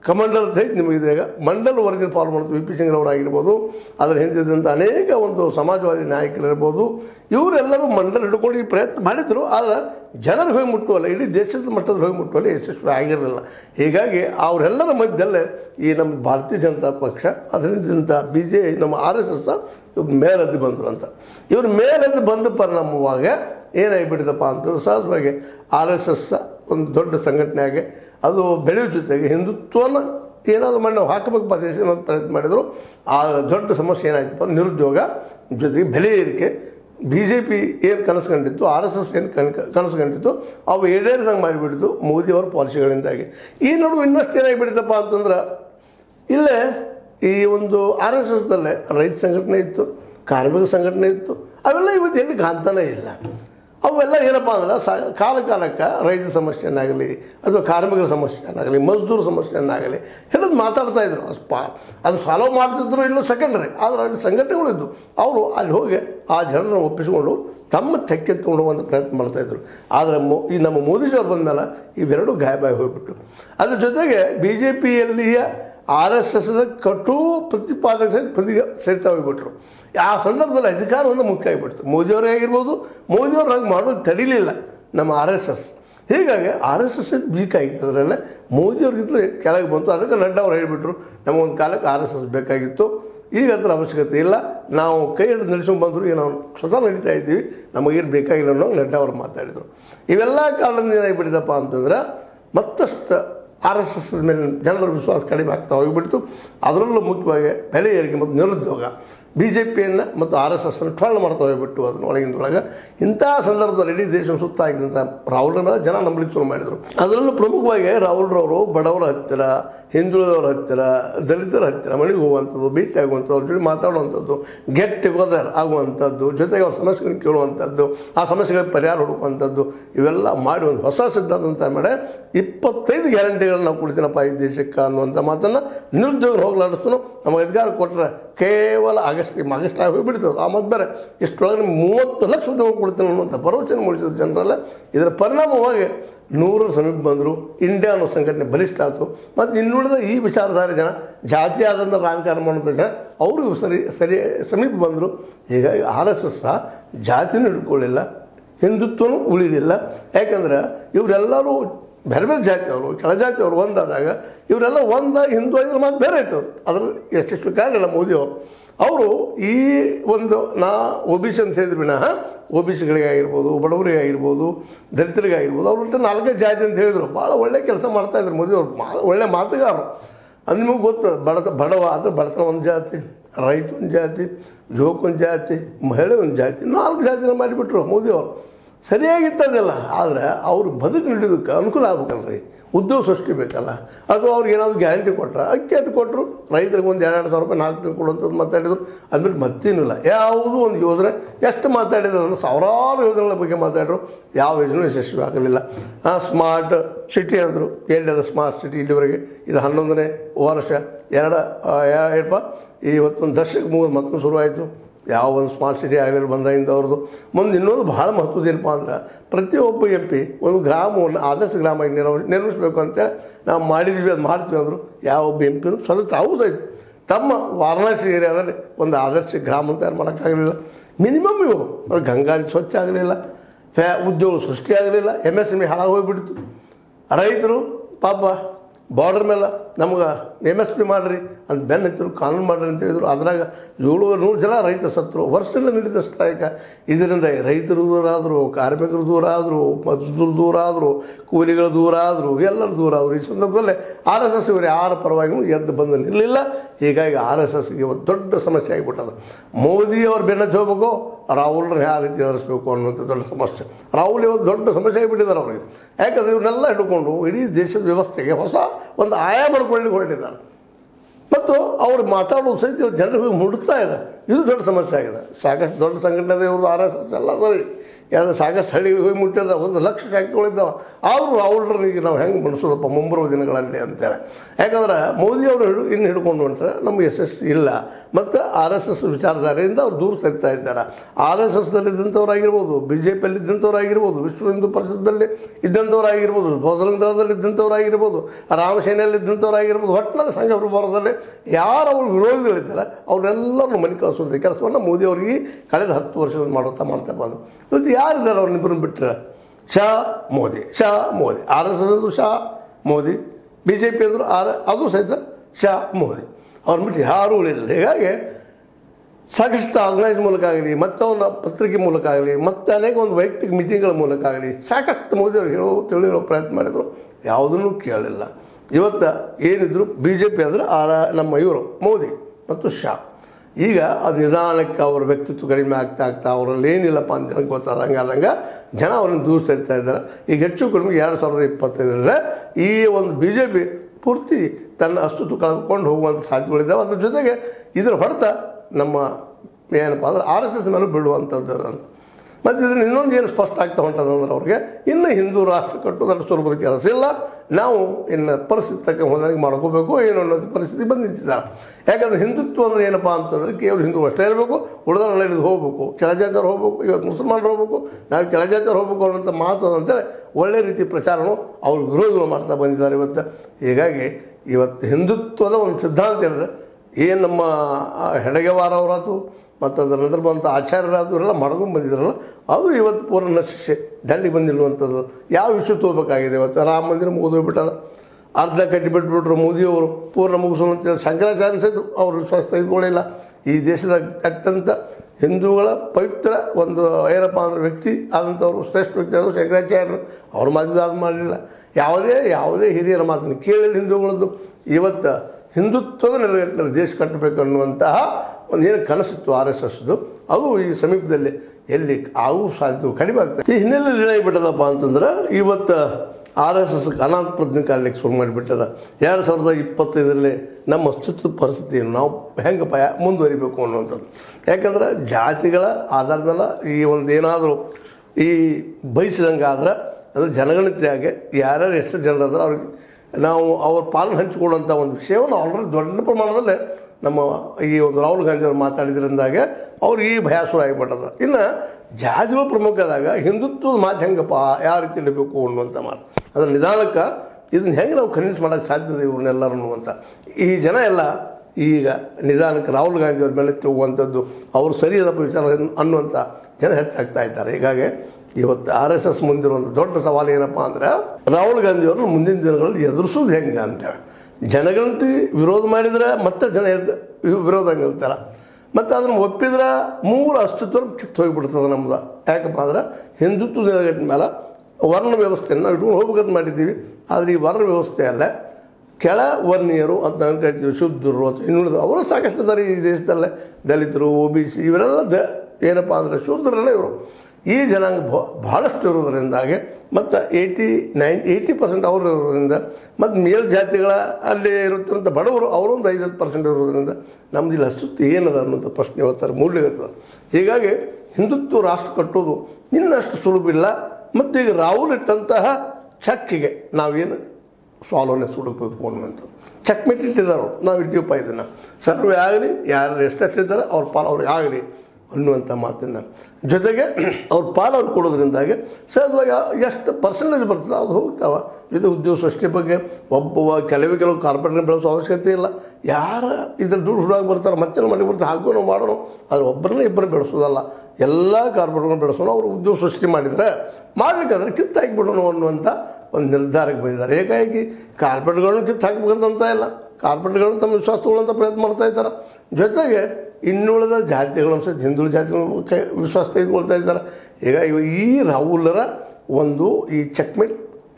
[SPEAKER 1] ಕಮಂಡಲ್ ಸಹಿತ ನಿಮಗಿದೆ. ಈಗ ಮಂಡಲ್ ವರದಿನ ಫಾಲೋ ಮಾಡ್ತಾರೆ. ವಿ ಪಿ ಸಿಂಗ್ರವರು ಆಗಿರ್ಬೋದು, ಅದರ ಹಿಂದಿದ್ದಂಥ ಅನೇಕ ಒಂದು ಸಮಾಜವಾದಿ ನಾಯಕರಿರ್ಬೋದು, ಇವರೆಲ್ಲರೂ ಮಂಡಲ್ ಹಿಡ್ಕೊಂಡು ಈ ಪ್ರಯತ್ನ ಮಾಡಿದರು. ಆದರೆ ಜನರಿಗೆ ಹೋಗಿ ಮುಟ್ಟುವಲ್ಲ, ಇಡೀ ದೇಶದ ಮಟ್ಟದಲ್ಲಿ ಹೋಗಿ ಮುಟ್ಟುವಲ್ಲಿ ಯಶಸ್ವಿ ಆಗಿರಲಿಲ್ಲ. ಹೀಗಾಗಿ ಅವರೆಲ್ಲರ ಮಧ್ಯದಲ್ಲೇ ಈ ನಮ್ಮ ಭಾರತೀಯ ಜನತಾ ಪಕ್ಷ, ಅದರಿಂದ ಬಿ ಜೆ ನಮ್ಮ ಆರ್ ಎಸ್ ಎಸ್ ಮೇಲೆದ್ದು ಬಂದರು ಅಂತ. ಇವರು ಮೇಲೆದ್ದು ಬಂದ ಪರಿಣಾಮವಾಗ ಏನಾಗಿಬಿಟ್ಟಿದಪ್ಪ ಅಂತಂದ್ರೆ ಸಹಜವಾಗಿ ಆರ್ ಎಸ್ ಎಸ್ ಒಂದು ದೊಡ್ಡ ಸಂಘಟನೆಯಾಗಿ ಅದು ಬೆಳೆಯೋ ಜೊತೆಗೆ ಹಿಂದುತ್ವನ ಏನಾದರೂ ಮಾಡಿ ನಾವು ಹಾಕಬೇಕು ಪ್ರದೇಶ ಅನ್ನೋದು ಪ್ರಯತ್ನ ಮಾಡಿದರು. ಆದರೆ ದೊಡ್ಡ ಸಮಸ್ಯೆ ಏನಾಯ್ತಪ್ಪ, ನಿರುದ್ಯೋಗ ಜೊತೆಗೆ ಬೆಲೆ ಏರಿಕೆ. ಬಿ ಜೆ ಪಿ ಏನು ಕನಸು ಕಂಡಿತ್ತು, ಆರ್ ಎಸ್ ಎಸ್ ಏನು ಕನ್ ಕನಸು ಕಂಡಿತ್ತು, ಅವು ಈಡೇರಿದಂಗೆ ಮಾಡಿಬಿಡ್ತು ಮೋದಿಯವರ ಪಾಲಿಸಿಗಳಿಂದಾಗಿ. ಈ ನಡುವೆ ಇನ್ನಷ್ಟು ಏನಾಗಿಬಿಡ್ತಪ್ಪ ಅಂತಂದ್ರೆ, ಇಲ್ಲೇ ಈ ಒಂದು ಆರ್ ಎಸ್ ಎಸ್ದಲ್ಲೇ ರೈತ ಸಂಘಟನೆ ಇತ್ತು, ಕಾರ್ಮಿಕ ಸಂಘಟನೆ ಇತ್ತು. ಅವೆಲ್ಲ ಇವತ್ತು ಎಲ್ಲಿ ಕಾಣ್ತಾನೇ ಇಲ್ಲ. ಅವೆಲ್ಲ ಏನಪ್ಪ ಅಂದ್ರೆ ಸ ಕಾಲ ಕಾಲಕ್ಕೆ ರೈತ ಸಮಸ್ಯೆಯನ್ನಾಗಲಿ ಅಥವಾ ಕಾರ್ಮಿಕರ ಸಮಸ್ಯೆಯನ್ನಾಗಲಿ ಮಜ್ದೂರ ಸಮಸ್ಯೆಯನ್ನಾಗಲಿ ಹಿಡಿದು ಮಾತಾಡ್ತಾಯಿದ್ರು. ಪಾ ಅದು ಸಾಲ್ವ್ ಮಾಡ್ತಿದ್ರು ಇಲ್ಲ ಸೆಕೆಂಡ್ರಿ. ಆದರೆ ಅಲ್ಲಿ ಸಂಘಟನೆಗಳಿದ್ದು ಅವರು ಅಲ್ಲಿ ಹೋಗಿ ಆ ಜನರನ್ನು ಒಪ್ಪಿಸಿಕೊಂಡು ತಮ್ಮ ತೆಕ್ಕೆತ್ಕೊಂಡು ಪ್ರಯತ್ನ ಮಾಡ್ತಾಯಿದ್ರು. ಆದರೆ ಮೋ ಈ ನಮ್ಮ ಮೋದಿಜಿಯವ್ರು ಬಂದ ಮೇಲೆ ಇವೆರಡೂ ಗಾಯಬಾಗಿ ಹೋಗ್ಬಿಟ್ಟು, ಅದ್ರ ಜೊತೆಗೆ ಬಿ ಜೆ ಪಿಯಲ್ಲಿಯ ಆರ್ ಎಸ್ ಎಸ್ದ ಕಟು ಪ್ರತಿಪಾದಕ ಸಹಿತ ಪ್ರತಿ ಸೇರ್ತಾ ಹೋಗ್ಬಿಟ್ರು. ಆ ಸಂದರ್ಭದಲ್ಲಿ ಅಧಿಕಾರವನ್ನು ಮುಖ್ಯ ಆಗಿಬಿಡ್ತು. ಮೋದಿಯವರೇ ಆಗಿರ್ಬೋದು, ಮೋದಿಯವ್ರು ಹಾಗೆ ಮಾಡೋದು ತಡೀಲಿಲ್ಲ ನಮ್ಮ ಆರ್ ಎಸ್ ಎಸ್. ಹೀಗಾಗಿ ಆರ್ ಎಸ್ ಎಸ್ ವೀಕ್ ಆಗಿತ್ತು. ಅದರಲ್ಲೇ ಮೋದಿಯವ್ರಿಗಿಂತಲೂ ಕೆಳಗೆ ಬಂತು. ಅದಕ್ಕೆ ನಡ್ಡಾ ಅವ್ರು ಹೇಳಿಬಿಟ್ರು, ನಮಗೊಂದು ಕಾಲಕ್ಕೆ ಆರ್ ಎಸ್ ಎಸ್ ಬೇಕಾಗಿತ್ತು, ಈಗ ಅದರ ಅವಶ್ಯಕತೆ ಇಲ್ಲ, ನಾವು ಕೈ ಹಿಡಿದು ನಡೆಸ್ಕೊಂಡು ಬಂದರು, ಈಗ ನಾವು ಸ್ವತಃ ನಡೀತಾ ಇದ್ದೀವಿ, ನಮಗೇನು ಬೇಕಾಗಿಲ್ಲ ಅನ್ನೋ ನಡ್ಡಾ ಅವರು ಮಾತಾಡಿದರು. ಇವೆಲ್ಲ ಕಾರಣದಿಂದ ಏನಾಗಿಬಿಟ್ಟಿದಪ್ಪ ಅಂತಂದ್ರೆ ಮತ್ತಷ್ಟು ಆರ್ ಎಸ್ ಎಸ್ ಮೇಲೆ ಜನರ ವಿಶ್ವಾಸ ಕಡಿಮೆ ಆಗ್ತಾ ಹೋಗಿಬಿಡ್ತು. ಅದರಲ್ಲೂ ಮುಖ್ಯವಾಗಿ ಬೆಲೆ ಏರಿಕೆ ಮತ್ತು ನಿರುದ್ಯೋಗ ಬಿ ಜೆ ಪಿಯನ್ನು ಮತ್ತು ಆರ್ ಎಸ್ ಎಸ್ಸನ್ನು ಟ್ರಾಲ್ ಮಾಡ್ತಾ ಹೋಗ್ಬಿಟ್ಟು ಅದನ್ನ ಒಳಗಿಂದೊಳಗೆ. ಇಂಥ ಸಂದರ್ಭದಲ್ಲಿ ಇಡೀ ದೇಶ ಸುತ್ತ ಆಗಿದ್ದಂಥ ರಾಹುಲ್ರ ಮೇಲೆ ಜನ ನಂಬಲಿಕ್ಕೆ ಶುರು ಮಾಡಿದರು. ಅದರಲ್ಲೂ ಪ್ರಮುಖವಾಗಿ ರಾಹುಲ್ರವರು ಬಡವರ ಹತ್ತಿರ, ಹಿಂದುಳಿದವರ ಹತ್ತಿರ, ದಲಿತರ ಹತ್ತಿರ ಮನೆಗೆ ಹೋಗುವಂಥದ್ದು, ಭೇಟಿ ಆಗುವಂಥದ್ದು, ಅವ್ರ ಜೊತೆ ಮಾತಾಡುವಂಥದ್ದು, ಗೆಟ್ ಟುಗೆದರ್ ಆಗುವಂಥದ್ದು, ಜೊತೆಗೆ ಅವ್ರ ಸಮಸ್ಯೆಗಳನ್ನು ಕೇಳುವಂಥದ್ದು, ಆ ಸಮಸ್ಯೆಗಳಿಗೆ ಪರಿಹಾರ ಹುಡುಕುವಂಥದ್ದು, ಇವೆಲ್ಲ ಮಾಡಿ ಒಂದು ಹೊಸ ಸಿದ್ಧಾಂತ ಅಂತ ಮಾಡಿ ಇಪ್ಪತ್ತೈದು ಗ್ಯಾರಂಟಿಗಳನ್ನ ನಾವು ಕೊಡ್ತೀನಪ್ಪ ಈ ದೇಶಕ್ಕೆ ಅನ್ನುವಂಥ ಮಾತನ್ನು ನಿರುದ್ಯೋಗ ಹೋಗ್ಲಾಡಿಸ್ತು. ನಮಗೆ ಅಧಿಕಾರ ಕೊಟ್ಟರೆ ಕೇವಲ ಆಗಸ್ಟ್ ಆಗಸ್ಟ್ ಆಗಿ ಹೋಗಿಬಿಡ್ತದೆ. ಆ ಮತ್ತು ಬೇರೆ ಇಷ್ಟೊಳಗೆ ಮೂವತ್ತು ಲಕ್ಷ ಉದ್ಯೋಗ ಕೊಡ್ತೀನಿ ಅನ್ನುವಂಥ ಪ್ರವಚನ ಮೂಡಿಸಿದ ಜನರಲ್ಲ. ಇದರ ಪರಿಣಾಮವಾಗಿ ನೂರರ ಸಮೀಪ ಬಂದರು. ಇಂಡಿಯಾ ಅನ್ನೋ ಸಂಘಟನೆ ಬಲಿಷ್ಠ ಆಯಿತು. ಮತ್ತು ಇನ್ನುಳಿದ ಈ ವಿಚಾರಧಾರೆ ಜನ, ಜಾತಿ ಆದಂಥ ರಾಜಕಾರಣ ಮಾಡುವಂಥ ಜನ ಅವರು ಸರಿ ಸರಿ ಸಮೀಪ ಬಂದರು. ಹೀಗಾಗಿ ಆರ್ ಎಸ್ ಎಸ್ ಸಹ ಜಾತಿನೂ ಹಿಡ್ಕೊಳ್ಳಿಲ್ಲ, ಹಿಂದುತ್ವನೂ ಉಳಿಲಿಲ್ಲ. ಯಾಕಂದ್ರೆ ಇವರೆಲ್ಲರೂ ಬೇರೆ ಬೇರೆ ಜಾತಿಯವರು, ಕೆಳಜಾತಿಯವರು ಒಂದಾದಾಗ ಇವರೆಲ್ಲ ಒಂದ ಹಿಂದೂ ಆಗಿದ್ರೆ ಮಾತು ಬೇರೆ ಆಯ್ತು. ಅದ್ರಲ್ಲಿ ಎಷ್ಟೆಷ್ಟು ಕಾರಣ ಮೋದಿಯವರು ಅವರು ಈ ಒಂದು ನಾ ಒ ಬಿ ಸಿ ಅಂತ ಹೇಳಿದ್ರು ವಿನಃ ಒ ಬಿ ಸಿಗಳಿಗಾಗಿರ್ಬೋದು, ಬಡವರಿಗಾಗಿರ್ಬೋದು, ದಲಿತರಿಗಾಗಿರ್ಬೋದು, ಅವ್ರ ನಾಲ್ಕೈದು ಜಾತಿ ಅಂತ ಹೇಳಿದರು. ಭಾಳ ಒಳ್ಳೆ ಕೆಲಸ ಮಾಡ್ತಾಯಿದ್ರು ಮೋದಿಯವರು, ಮಾ ಒಳ್ಳೆ ಮಾತುಗಾರರು. ಅದು ನಿಮಗೆ ಗೊತ್ತು, ಬಡತ ಬಡವ ಆದರೆ ಬಡತನ ಒಂದು ಜಾತಿ, ರೈತ ಒಂದು ಜಾತಿ, ಜೋಕ್ ಒಂದು ಜಾತಿ, ಮಹಿಳೆ ಒಂದು ಜಾತಿ, ನಾಲ್ಕು ಜಾತಿನ ಮಾಡಿಬಿಟ್ರು ಮೋದಿಯವರು. ಸರಿಯಾಗಿತ್ತದೆಲ್ಲ. ಆದರೆ ಅವರು ಬದುಕು ನಡೆಯೋದಕ್ಕೆ ಅನುಕೂಲ ಆಗ್ಬೇಕಲ್ರಿ, ಉದ್ಯೋಗ ಸೃಷ್ಟಿ ಬೇಕಲ್ಲ. ಅಥವಾ ಅವ್ರಿಗೆ ಏನಾದರೂ ಗ್ಯಾರಂಟಿ ಕೊಟ್ಟರೆ ಅಕ್ಕಿ ಅಟ್ಟು ಕೊಟ್ಟರು, ರೈತರಿಗೆ ಒಂದು ಎರಡು ಎರಡು ಸಾವಿರ ರೂಪಾಯಿ ನಾಲ್ಕು ತಿಂಗಳು ಕೊಡುವಂಥದ್ದು ಮಾತಾಡಿದರು. ಅಂದ್ಬಿಟ್ಟು ಮತ್ತೇನಿಲ್ಲ. ಯಾವುದೂ ಒಂದು ಯೋಜನೆ ಎಷ್ಟು ಮಾತಾಡಿದ್ರು ಅಂದರೆ ಸಾವಿರಾರು ಯೋಜನೆಗಳ ಬಗ್ಗೆ ಮಾತಾಡಿದ್ರು, ಯಾವ ಯೋಜನೆ ಯಶಸ್ವಿ ಆಗಲಿಲ್ಲ. ಸ್ಮಾರ್ಟ್ ಸಿಟಿ ಅಂದರು, ಎಲ್ಲಿದೆ ಸ್ಮಾರ್ಟ್ ಸಿಟಿ ಇಲ್ಲಿವರೆಗೆ? ಇದು ಹನ್ನೊಂದನೇ ವರ್ಷ, ಎರಡು ಏನಪ್ಪ ಇವತ್ತೊಂದು ದಶಕ ಮುಗಿದು ಮತ್ತೊಂದು ಶುರುವಾಯಿತು. ಯಾವ ಒಂದು ಸ್ಮಾರ್ಟ್ ಸಿಟಿ ಆಗಲಿಲ್ಲ ಬಂದಾಗಿಂದ ಅವ್ರದ್ದು. ಮುಂದೆ ಇನ್ನೊಂದು ಭಾಳ ಮಹತ್ವದ ಏನಪ್ಪ ಅಂದ್ರೆ, ಪ್ರತಿಯೊಬ್ಬ ಎಂ ಪಿ ಒಂದು ಗ್ರಾಮವನ್ನು ಆದರ್ಶ ಗ್ರಾಮ ನಿರ್ವ ನಿರ್ಮಿಸಬೇಕು ಅಂತೇಳಿ ನಾವು ಮಾಡಿದ್ದೀವಿ, ಅದು ಮಾಡ್ತೀವಿ ಅಂದರು. ಯಾವೊಬ್ಬ ಎಂ ಪಿನೂ ಸ್ವತಃ ತಾವು ಸಹಿತ ತಮ್ಮ ವಾರಣಾಸಿ ಏರಿಯಾದಲ್ಲಿ ಒಂದು ಆದರ್ಶ ಗ್ರಾಮ ತಯಾರು ಮಾಡೋಕ್ಕಾಗಲಿಲ್ಲ. ಮಿನಿಮಮ್ ಇವು ಅದು ಗಂಗಾ ಸ್ವಚ್ಛ ಆಗಲಿಲ್ಲ, ಫ್ಯಾ ಉದ್ಯೋಗ ಸೃಷ್ಟಿ ಆಗಲಿಲ್ಲ, ಎಮ್ ಎಸ್ ಎಮ್ ಇ ಹಾಳಾಗಿ ಹೋಗಿಬಿಡ್ತು. ರೈತರು ಪಾಪ ಬಾರ್ಡ್ರ್ ಮೇಲೆ ನಮ್ಗೆ ಎಮ್ ಎಸ್ ಪಿ ಮಾಡಿರಿ ಅಂತ ಬೆನ್ನು ಹತ್ತಿರು, ಕಾನೂನು ಮಾಡಿರಿ ಅಂತ ಹೇಳಿದ್ರು. ಅದ್ರಾಗ ಏಳುವರೆ ನೂರು ಜನ ರೈತ ಸತ್ತರು. ವರ್ಷದಲ್ಲಿ ನಡೆದ ಸ್ಟ್ರೈಕ. ಇದರಿಂದ ರೈತರು ದೂರ ಆದರು, ಕಾರ್ಮಿಕರು ದೂರ ಆದರು, ಮಜ್ದೂರು ದೂರ ಆದರು, ಕೂಲಿಗಳು ದೂರ ಆದರು, ಎಲ್ಲರೂ ದೂರ ಆದರು. ಈ ಸಂದರ್ಭದಲ್ಲಿ ಆರ್ ಎಸ್ ಎಸ್ ಇವರು ಯಾರ ಪರವಾಗಿಯೂ ಎದ್ದು ಬಂದು ನಿಲ್ಲಲಿಲ್ಲ. ಹೀಗಾಗಿ ಆರ್ ಎಸ್ ಎಸ್ಗೆ ಒಂದು ದೊಡ್ಡ ಸಮಸ್ಯೆ ಆಗಿಬಿಟ್ಟದ. ಮೋದಿಯವ್ರು ಬೆನ್ನಚ್ಚಿ ಹೋಗ್ಬೇಕು, ರಾಹುಲ್ರ ಯಾವ ರೀತಿ ಎದುರಿಸಬೇಕು ಅನ್ನುವಂಥ ದೊಡ್ಡ ಸಮಸ್ಯೆ. ರಾಹುಲ್ ಇವತ್ತು ದೊಡ್ಡ ಸಮಸ್ಯೆ ಆಗಿಬಿಟ್ಟಿದ್ದಾರೆ ಅವ್ರಿಗೆ. ಯಾಕಂದರೆ ಇವನ್ನೆಲ್ಲ ಹಿಡ್ಕೊಂಡು ಇಡೀ ದೇಶದ ವ್ಯವಸ್ಥೆಗೆ ಹೊಸ ಒಂದು ಆಯಾಮ ಮಾಡ್ಕೊಳ್ಳಿಕ್ಕೆ ಹೊರಟಿದ್ದಾರೆ. ಮತ್ತು ಅವ್ರು ಮಾತಾಡೋದು ಸಹಿತ ಜನರಿಗೆ ಮುಡುತ್ತಾ ಇದೆ. ಇದು ದೊಡ್ಡ ಸಮಸ್ಯೆ ಆಗಿದೆ. ಸಾಕಷ್ಟು ದೊಡ್ಡ ಸಂಘಟನೆ ಇದೆ ಇವ್ರದ್ದು, ಆರ್ ಎಸ್ ಎಸ್ ಎಲ್ಲ ಸರಿ, ಯಾವುದು ಸಾಕಷ್ಟು ಹಳ್ಳಿಗಳಿಗೆ ಹೋಗಿ ಮುಟ್ಟಿದ ಒಂದು ಲಕ್ಷ ಶಾಖೆಗಳಿದ್ದಾವೆ. ಆದರೂ ರಾಹುಲ್ರನಿಗೆ ನಾವು ಹೆಂಗೆ ಮನಸ್ಸೋದಪ್ಪ ಮುಂಬರುವ ದಿನಗಳಲ್ಲಿ ಅಂತೇಳಿ. ಯಾಕಂದ್ರೆ ಮೋದಿಯವರು ಹಿಡು ಇನ್ನು ಹಿಡ್ಕೊಂಡು ಹೊಂಟ್ರೆ ನಮ್ಗೆ ಯಶಸ್ಸು ಇಲ್ಲ. ಮತ್ತು ಆರ್ ಎಸ್ ಎಸ್ ವಿಚಾರಧಾರೆಯಿಂದ ಅವ್ರು ದೂರ ಸರಿತಾ ಇದ್ದಾರೆ. ಆರ್ ಎಸ್ ಎಸ್ದಲ್ಲಿದ್ದಂಥವ್ರಾಗಿರ್ಬೋದು, ಬಿ ಜೆ ಪಿಯಲ್ಲಿ ಇದ್ದಂಥವ್ರಾಗಿರ್ಬೋದು, ವಿಶ್ವ ಹಿಂದೂ ಪರಿಷತ್ತಲ್ಲಿ ಇದ್ದಂಥವ್ರಾಗಿರ್ಬೋದು, ಬಜರಂಗ ದಳದಲ್ಲಿ ಇದ್ದಂಥವ್ರಾಗಿರ್ಬೋದು, ರಾಮಸೇನೆಯಲ್ಲಿ ಇದ್ದಂಥವ್ರಾಗಿರ್ಬೋದು, ಒಟ್ಟಿನಲ್ಲಿ ಸಂಘ ಪರಿವಾರದಲ್ಲಿ ಯಾರು ಅವ್ರ ವಿರೋಧಿಗಳಿದ್ದಾರೆ ಅವ್ರನ್ನೆಲ್ಲರನ್ನು ಮನೆ ಕಳಿಸುವಂಥ ಕೆಲಸವನ್ನು ಮೋದಿಯವರಿಗೆ ಕಳೆದ ಹತ್ತು ವರ್ಷದಿಂದ ಮಾಡುತ್ತಾ ಮಾಡ್ತಾ ಬಂದು ಇವತ್ತು ಯಾರಿದ್ದಾರೆ ಅವ್ರನ್ನಿಬ್ಬರನ್ನು ಬಿಟ್ಟರೆ Shah Modi, Shah Modi. R S S ಅಂದರು Shah Modi, B J P ಅಂದರು ಆರ್ ಅದು ಸಹಿತ ಶಾ ಮೋದಿ. ಅವ್ರನ್ನ ಬಿಟ್ಟು ಯಾರೂ ಉಳಿಲ್ಲ. ಹೀಗಾಗಿ ಸಾಕಷ್ಟು ಆರ್ಗನೈಸ್ ಮೂಲಕ ಆಗಲಿ, ಮತ್ತು ಅವನ ಪತ್ರಿಕೆ ಮೂಲಕ ಆಗಲಿ, ಮತ್ತು ಅನೇಕ ಒಂದು ವೈಯಕ್ತಿಕ ಮೀಟಿಂಗ್ಗಳ ಮೂಲಕ ಆಗಲಿ ಸಾಕಷ್ಟು ಮೋದಿಯವರು ಹೇಳೋ ತಿಳಿಯೋ ಪ್ರಯತ್ನ ಮಾಡಿದರು, ಯಾವುದನ್ನು ಕೇಳಲಿಲ್ಲ. ಇವತ್ತು ಏನಿದ್ರು ಬಿ ಜೆ ಪಿ ಅಂದರೆ ಆರ ನಮ್ಮ ಇವರು ಮೋದಿ ಮತ್ತು ಶಾ. ಈಗ ಅದು ನಿಧಾನಕ್ಕೆ ಅವ್ರ ವ್ಯಕ್ತಿತ್ವ ಕಡಿಮೆ ಆಗ್ತಾ ಆಗ್ತಾ ಅವರಲ್ಲಿ ಏನಿಲ್ಲಪ್ಪ ಅಂತ ಜನಕ್ಕೆ ಗೊತ್ತಾದಂಗೆ ಆದಂಗೆ ಜನ ಅವ್ರನ್ನ ದೂರ ಸರಿತಾ ಇದ್ದಾರೆ. ಈಗ ಹೆಚ್ಚು ಕಡಿಮೆ ಎರಡು ಸಾವಿರದ ಇಪ್ಪತ್ತೈದರಲ್ಲೇ ಈ ಒಂದು ಬಿ ಜೆ ಪಿ ಪೂರ್ತಿ ತನ್ನ ಅಸ್ತಿತ್ವ ಕಳೆದುಕೊಂಡು ಹೋಗುವಂಥ ಸಾಧ್ಯತೆಗಳಿದ್ದಾವೆ. ಅದ್ರ ಜೊತೆಗೆ ಇದರ ಹೊಡೆತ ನಮ್ಮ ಏನಪ್ಪ ಅಂದ್ರೆ ಆರ್ ಎಸ್ ಎಸ್ ಮೇಲೂ ಬೀಳುವಂಥದ್ದು ಅಂತ. ಮತ್ತು ಇದನ್ನು ಇನ್ನೊಂದು ಏನು ಸ್ಪಷ್ಟ ಆಗ್ತಾ ಹೊಂಟದಂದ್ರೆ ಅವ್ರಿಗೆ ಇನ್ನು ಹಿಂದೂ ರಾಷ್ಟ್ರ ಕಟ್ಟೋದಷ್ಟು ಸುಲಭದ ಕೆಲಸ ಇಲ್ಲ, ನಾವು ಇನ್ನು ಪರಿಸ್ಥಿತಿ ತಕ್ಕ ಹೊಂದಾಣಿಕೆ ಮಾಡ್ಕೋಬೇಕು ಏನು ಅನ್ನೋದು ಪರಿಸ್ಥಿತಿ ಬಂದು ನಿಂತಿದ್ದಾರೆ. ಯಾಕಂದರೆ ಹಿಂದುತ್ವ ಅಂದರೆ ಏನಪ್ಪ ಅಂತಂದರೆ ಕೇವಲ ಹಿಂದೂ ಅಷ್ಟೇ ಇರಬೇಕು, ಉಳಿದವರೆಲ್ಲ ಹಿಡಿದು ಹೋಗಬೇಕು, ಕೆಳಜಾತಿಯವ್ರು ಹೋಗಬೇಕು, ಇವತ್ತು ಮುಸಲ್ಮಾನರು ಹೋಗಬೇಕು, ನಾವು ಕೆಳಜಾತಿಯವ್ರು ಹೋಗಬೇಕು ಅನ್ನೋಂಥ ಮಾತು ಅಂತೇಳಿ ಒಳ್ಳೆ ರೀತಿ ಪ್ರಚಾರನೂ ಅವ್ರ ವಿರೋಧಗಳು ಮಾಡ್ತಾ ಬಂದಿದ್ದಾರೆ ಇವತ್ತು. ಹೀಗಾಗಿ ಇವತ್ತು ಹಿಂದುತ್ವದ ಒಂದು ಸಿದ್ಧಾಂತ ಇರೋದು ಏನು ನಮ್ಮ ಹೆಡಗೆವಾರ ಅವರಾತು ಮತ್ತು ಅದರ ನಂತರ ಬಂತ ಆಚಾರ್ಯರಾದ ಇವರೆಲ್ಲ ಮಾಡ್ಕೊಂಡು ಬಂದಿದ್ದಾರಲ್ಲ, ಅದು ಇವತ್ತು ಪೂರ್ಣ ನಶಿಸಿ ದಂಡಿಗೆ ಬಂದಿರುವಂಥದ್ದು. ಯಾವ ವಿಷಯ ತೋಬೇಕಾಗಿದೆ ಇವತ್ತು? ರಾಮ ಮಂದಿರ ಮುಗಿದೋಗ್ಬಿಟ್ಟದ, ಅರ್ಧ ಕಟ್ಟಿಬಿಟ್ಬಿಟ್ರು ಮೋದಿಯವರು, ಪೂರ್ಣ ಮುಗಿಸೋಂತ ಶಂಕರಾಚಾರ್ಯ ಸಹಿತ ಅವರು ವಿಶ್ವಾಸ ತೆಗೆದುಕೊಳ್ಳಿಲ್ಲ. ಈ ದೇಶದ ಅತ್ಯಂತ ಹಿಂದೂಗಳ ಪವಿತ್ರ ಒಂದು ಏನಪ್ಪ ಅಂದ್ರೆ ವ್ಯಕ್ತಿ ಆದಂಥವ್ರು, ಶ್ರೇಷ್ಠ ವ್ಯಕ್ತಿ ಆದರು ಶಂಕರಾಚಾರ್ಯರು, ಅವ್ರ ಮಾತು ಅದು ಮಾಡಲಿಲ್ಲ. ಯಾವುದೇ ಯಾವುದೇ ಹಿರಿಯರ ಮಾತನ್ನು ಕೇಳಿಲ್ಲ ಹಿಂದೂಗಳದ್ದು. ಇವತ್ತು ಹಿಂದುತ್ವದ ನೆಲೆಗಟ್ಟಿನಲ್ಲಿ ದೇಶ ಕಟ್ಟಬೇಕು ಅನ್ನುವಂತಹ ಒಂದು ಏನು ಕನಸಿತ್ತು ಆರ್ ಎಸ್ ಎಸ್ದು, ಅದು ಈ ಸಮೀಪದಲ್ಲಿ ಎಲ್ಲಿ ಆಗುವ ಸಾಧ್ಯತೆ ಕಡಿಮೆ ಆಗ್ತದೆ. ಈ ಹಿನ್ನೆಲೆಯಲ್ಲಿ ಏನಾಗಿಬಿಟ್ಟದಪ್ಪ ಅಂತಂದ್ರೆ ಇವತ್ತು ಆರ್ ಎಸ್ ಎಸ್ ಅನಾಥ ಪ್ರಜ್ಞೆ ಕಾಡಲಿಕ್ಕೆ ಶುರು ಮಾಡಿಬಿಟ್ಟದ. ಎರಡು ಸಾವಿರದ ಇಪ್ಪತ್ತೈದರಲ್ಲಿ ನಮ್ಮ ಅಸ್ತಿತ್ವ ಪರಿಸ್ಥಿತಿಯನ್ನು ನಾವು ಹೆಂಗಪ್ಪ ಮುಂದುವರಿಬೇಕು ಅನ್ನುವಂಥದ್ದು. ಯಾಕಂದ್ರೆ ಜಾತಿಗಳ ಆಧಾರದ ಮೇಲೆ ಈ ಒಂದು ಏನಾದರೂ ಈ ಬಯಸಿದಂಗೆ ಆದ್ರೆ ಅದು ಜನಗಣತಿಯಾಗಿ ಯಾರ್ಯಾರು ಎಷ್ಟು ಜನರಾದ್ರೆ ಅವ್ರಿಗೆ ನಾವು ಅವ್ರ ಪಾಲನೆ ಹಂಚಿಕೊಳ್ಳುವಂಥ ಒಂದು ವಿಷಯವನ್ನು ಆಲ್ರೆಡಿ ದೊಡ್ಡ ಪ್ರಮಾಣದಲ್ಲೇ ನಮ್ಮ ಈ ಒಂದು ರಾಹುಲ್ ಗಾಂಧಿ ಅವರು ಮಾತಾಡಿದ್ರಿಂದಾಗೆ ಅವ್ರಿಗೆ ಈ ಭಯ ಶುರು ಆಗಿಬಿಟ್ಟದ. ಇನ್ನು ಜಾತಿಗಳು ಪ್ರಮುಖದಾಗ ಹಿಂದುತ್ವದ ಮಾತು ಹೆಂಗಪ್ಪ ಯಾವ ರೀತಿ ಇಡಬೇಕು ಅನ್ನುವಂಥ ಮಾತು, ಅದ್ರ ನಿಧಾನಕ್ಕೆ ಇದನ್ನು ಹೆಂಗೆ ನಾವು ಕನ್ವಿನ್ಸ್ ಮಾಡೋಕ್ಕೆ ಸಾಧ್ಯತೆ ಇವ್ರನ್ನೆಲ್ಲರೂ ಅಂತ ಈ ಜನ ಎಲ್ಲ ಈಗ ನಿಧಾನಕ್ಕೆ ರಾಹುಲ್ ಗಾಂಧಿ ಅವ್ರ ಮೇಲೆ ಹೋಗುವಂಥದ್ದು ಅವರು ಸರಿ ಅದಪ್ಪ ವಿಚಾರ ಅನ್ನುವಂಥ ಜನ ಹೆಚ್ಚಾಗ್ತಾ ಇದ್ದಾರೆ. ಹೀಗಾಗಿ ಇವತ್ತು ಆರ್ ಎಸ್ ಎಸ್ ಮುಂದಿರುವಂಥ ದೊಡ್ಡ ಸವಾಲು ಏನಪ್ಪ ಅಂದ್ರೆ ರಾಹುಲ್ ಗಾಂಧಿಯವ್ರನ್ನ ಮುಂದಿನ ದಿನಗಳಲ್ಲಿ ಎದುರಿಸೋದು ಹೆಂಗೆ ಅಂತೇಳಿ. ಜನಗಣತಿ ವಿರೋಧ ಮಾಡಿದ್ರೆ ಮತ್ತೆ ಜನ ವಿರೋಧ ಹಂಗಿರ್ತಾರೆ, ಮತ್ತು ಅದನ್ನು ಒಪ್ಪಿದ್ರೆ ಮೂರು ಅಸ್ತಿತ್ವ ಕಿತ್ತು ಹೋಗಿಬಿಡ್ತದೆ ನಮ್ದು. ಯಾಕಪ್ಪ ಅಂದ್ರೆ ಹಿಂದುತ್ವ ನೆಲೆಗಟ್ಟಿನ ಮೇಲೆ ವರ್ಣ ವ್ಯವಸ್ಥೆಯನ್ನು ನಾವು ಇಟ್ಕೊಂಡು ಹೋಗ್ಬೇಕಂತ ಮಾಡಿದ್ದೀವಿ. ಆದರೆ ಈ ವರ್ಣ ವ್ಯವಸ್ಥೆಯಲ್ಲ ಕೆಳ ವರ್ಣೀಯರು ಅಂತ ನಾವು ಕರಿತೀವಿ, ಶುದ್ಧರು ಅಥವಾ ಇನ್ನುಳಿದ ಅವರು ಸಾಕಷ್ಟು ಇದ್ದಾರೆ ಈ ದೇಶದಲ್ಲೇ. ದಲಿತರು, ಒ ಬಿ ಸಿ ಇವರೆಲ್ಲ ದ ಏನಪ್ಪ ಅಂದರೆ ಶೂದ್ರರೆಲ್ಲ ಇವರು. ಈ ಜನಾಂಗ ಭಾಳಷ್ಟು ಇರೋದರಿಂದಾಗಿ ಮತ್ತು ಏಯ್ಟಿ ನೈನ್ ಏಯ್ಟಿ ಪರ್ಸೆಂಟ್ ಅವರು ಇರೋದ್ರಿಂದ ಮತ್ತು ಮೇಲ್ಜಾತಿಗಳ ಅಲ್ಲಿ ಇರುತ್ತಿರುವಂಥ ಬಡವರು ಅವರೊಂದು ಐವತ್ತು ಪರ್ಸೆಂಟ್ ಇರೋದ್ರಿಂದ ನಮ್ದು ಇಲ್ಲಿ ಅಷ್ಟು ಏನದ ಅನ್ನೋಂಥ ಪ್ರಶ್ನೆ ಇವತ್ತಾರೆ ಮೂಡ್ಲಿಕ್ಕೆ. ಹೀಗಾಗಿ ಹಿಂದುತ್ವ ರಾಷ್ಟ್ರ ಕಟ್ಟೋದು ಇನ್ನಷ್ಟು ಸುಲಭಿಲ್ಲ. ಮತ್ತು ಈಗ ರಾಹುಲ್ ಇಟ್ಟಂತಹ ಚಕ್ಕಿಗೆ ನಾವೇನು ಸ್ವಾಲೋನೆ ಸುಡಬೇಕು ಅನ್ನುವಂಥದ್ದು ಚೆಕ್ಮೇಟ್ ಇಟ್ಟಿದ್ದಾರೆ. ನಾವು ಇಟ್ಟಿವಪ್ಪ ಇದನ್ನು ಸರ್ವೆ ಆಗಲಿ, ಯಾರು ಎಷ್ಟೆಷ್ಟಿದ್ದಾರೆ ಅವ್ರ ಪಾಲು ಅವ್ರಿಗೆ ಆಗಲಿ ಅನ್ನುವಂಥ ಮಾತನ್ನು ಜೊತೆಗೆ ಅವ್ರ ಪಾಲು ಅವ್ರು ಕೊಡೋದ್ರಿಂದಾಗಿ ಸಹಜವಾಗಿ ಎಷ್ಟು ಪರ್ಸೆಂಟೇಜ್ ಬರ್ತದೆ ಅದು ಹೋಗ್ತಾವೆ. ಇದು ಉದ್ಯೋಗ ಸೃಷ್ಟಿ ಬಗ್ಗೆ ಒಬ್ಬ ಕೆಲವೇ ಕೆಲವು ಕಾರ್ಪೊರೇಟ್ನ ಬೆಳೆಸೋ ಅವಶ್ಯಕತೆ ಇಲ್ಲ. ಯಾರು ಇದ್ರಲ್ಲಿ ದುಡ್ಡು ಹುಡುಗಿ ಬರ್ತಾರೆ ಮತ್ತೆ ಮಾಡಿ ಬರ್ತಾರೆ ಹಾಕೋನು ಮಾಡೋಣ, ಆದರೆ ಒಬ್ಬರನ್ನ ಇಬ್ಬರನ್ನ ಬೆಳೆಸೋದಲ್ಲ, ಎಲ್ಲ ಕಾರ್ಪೊರೇಟ್ಗಳನ್ನ ಬೆಳೆಸೋಣ. ಅವರು ಉದ್ಯೋಗ ಸೃಷ್ಟಿ ಮಾಡಿದರೆ ಮಾಡಲಿಕ್ಕಾದ್ರೆ ಕಿತ್ತು ಹಾಕಿಬಿಡೋಣ ಅನ್ನುವಂಥ ಒಂದು ನಿರ್ಧಾರಕ್ಕೆ ಬಂದಿದ್ದಾರೆ. ಏಕಾಏಕಿ ಕಾರ್ಪೊರೇಟ್ಗಳನ್ನ ಕಿತ್ತು ಹಾಕ್ಬೇಕಂತ ಇಲ್ಲ, ಕಾರ್ಪೊರೇಟ್ಗಳನ್ನ ತಮ್ಮ ವಿಶ್ವಾಸ ತಗೊಳ್ಳೋಂಥ ಪ್ರಯತ್ನ ಮಾಡ್ತಾ ಇದ್ದಾರೆ. ಜೊತೆಗೆ ಇನ್ನುಳಿದ ಜಾತಿಗಳನ್ನು ಸಹ ಹಿಂದುಳಿದ ಜಾತಿಗಳು ಕೈ ವಿಶ್ವಾಸ ತೆಗೆದುಕೊಳ್ತಾ ಇದ್ದಾರೆ. ಈಗ ಇವ ಈ ರಾಹುಲರ ಒಂದು ಈ ಚೆಕ್ಮೇಟ್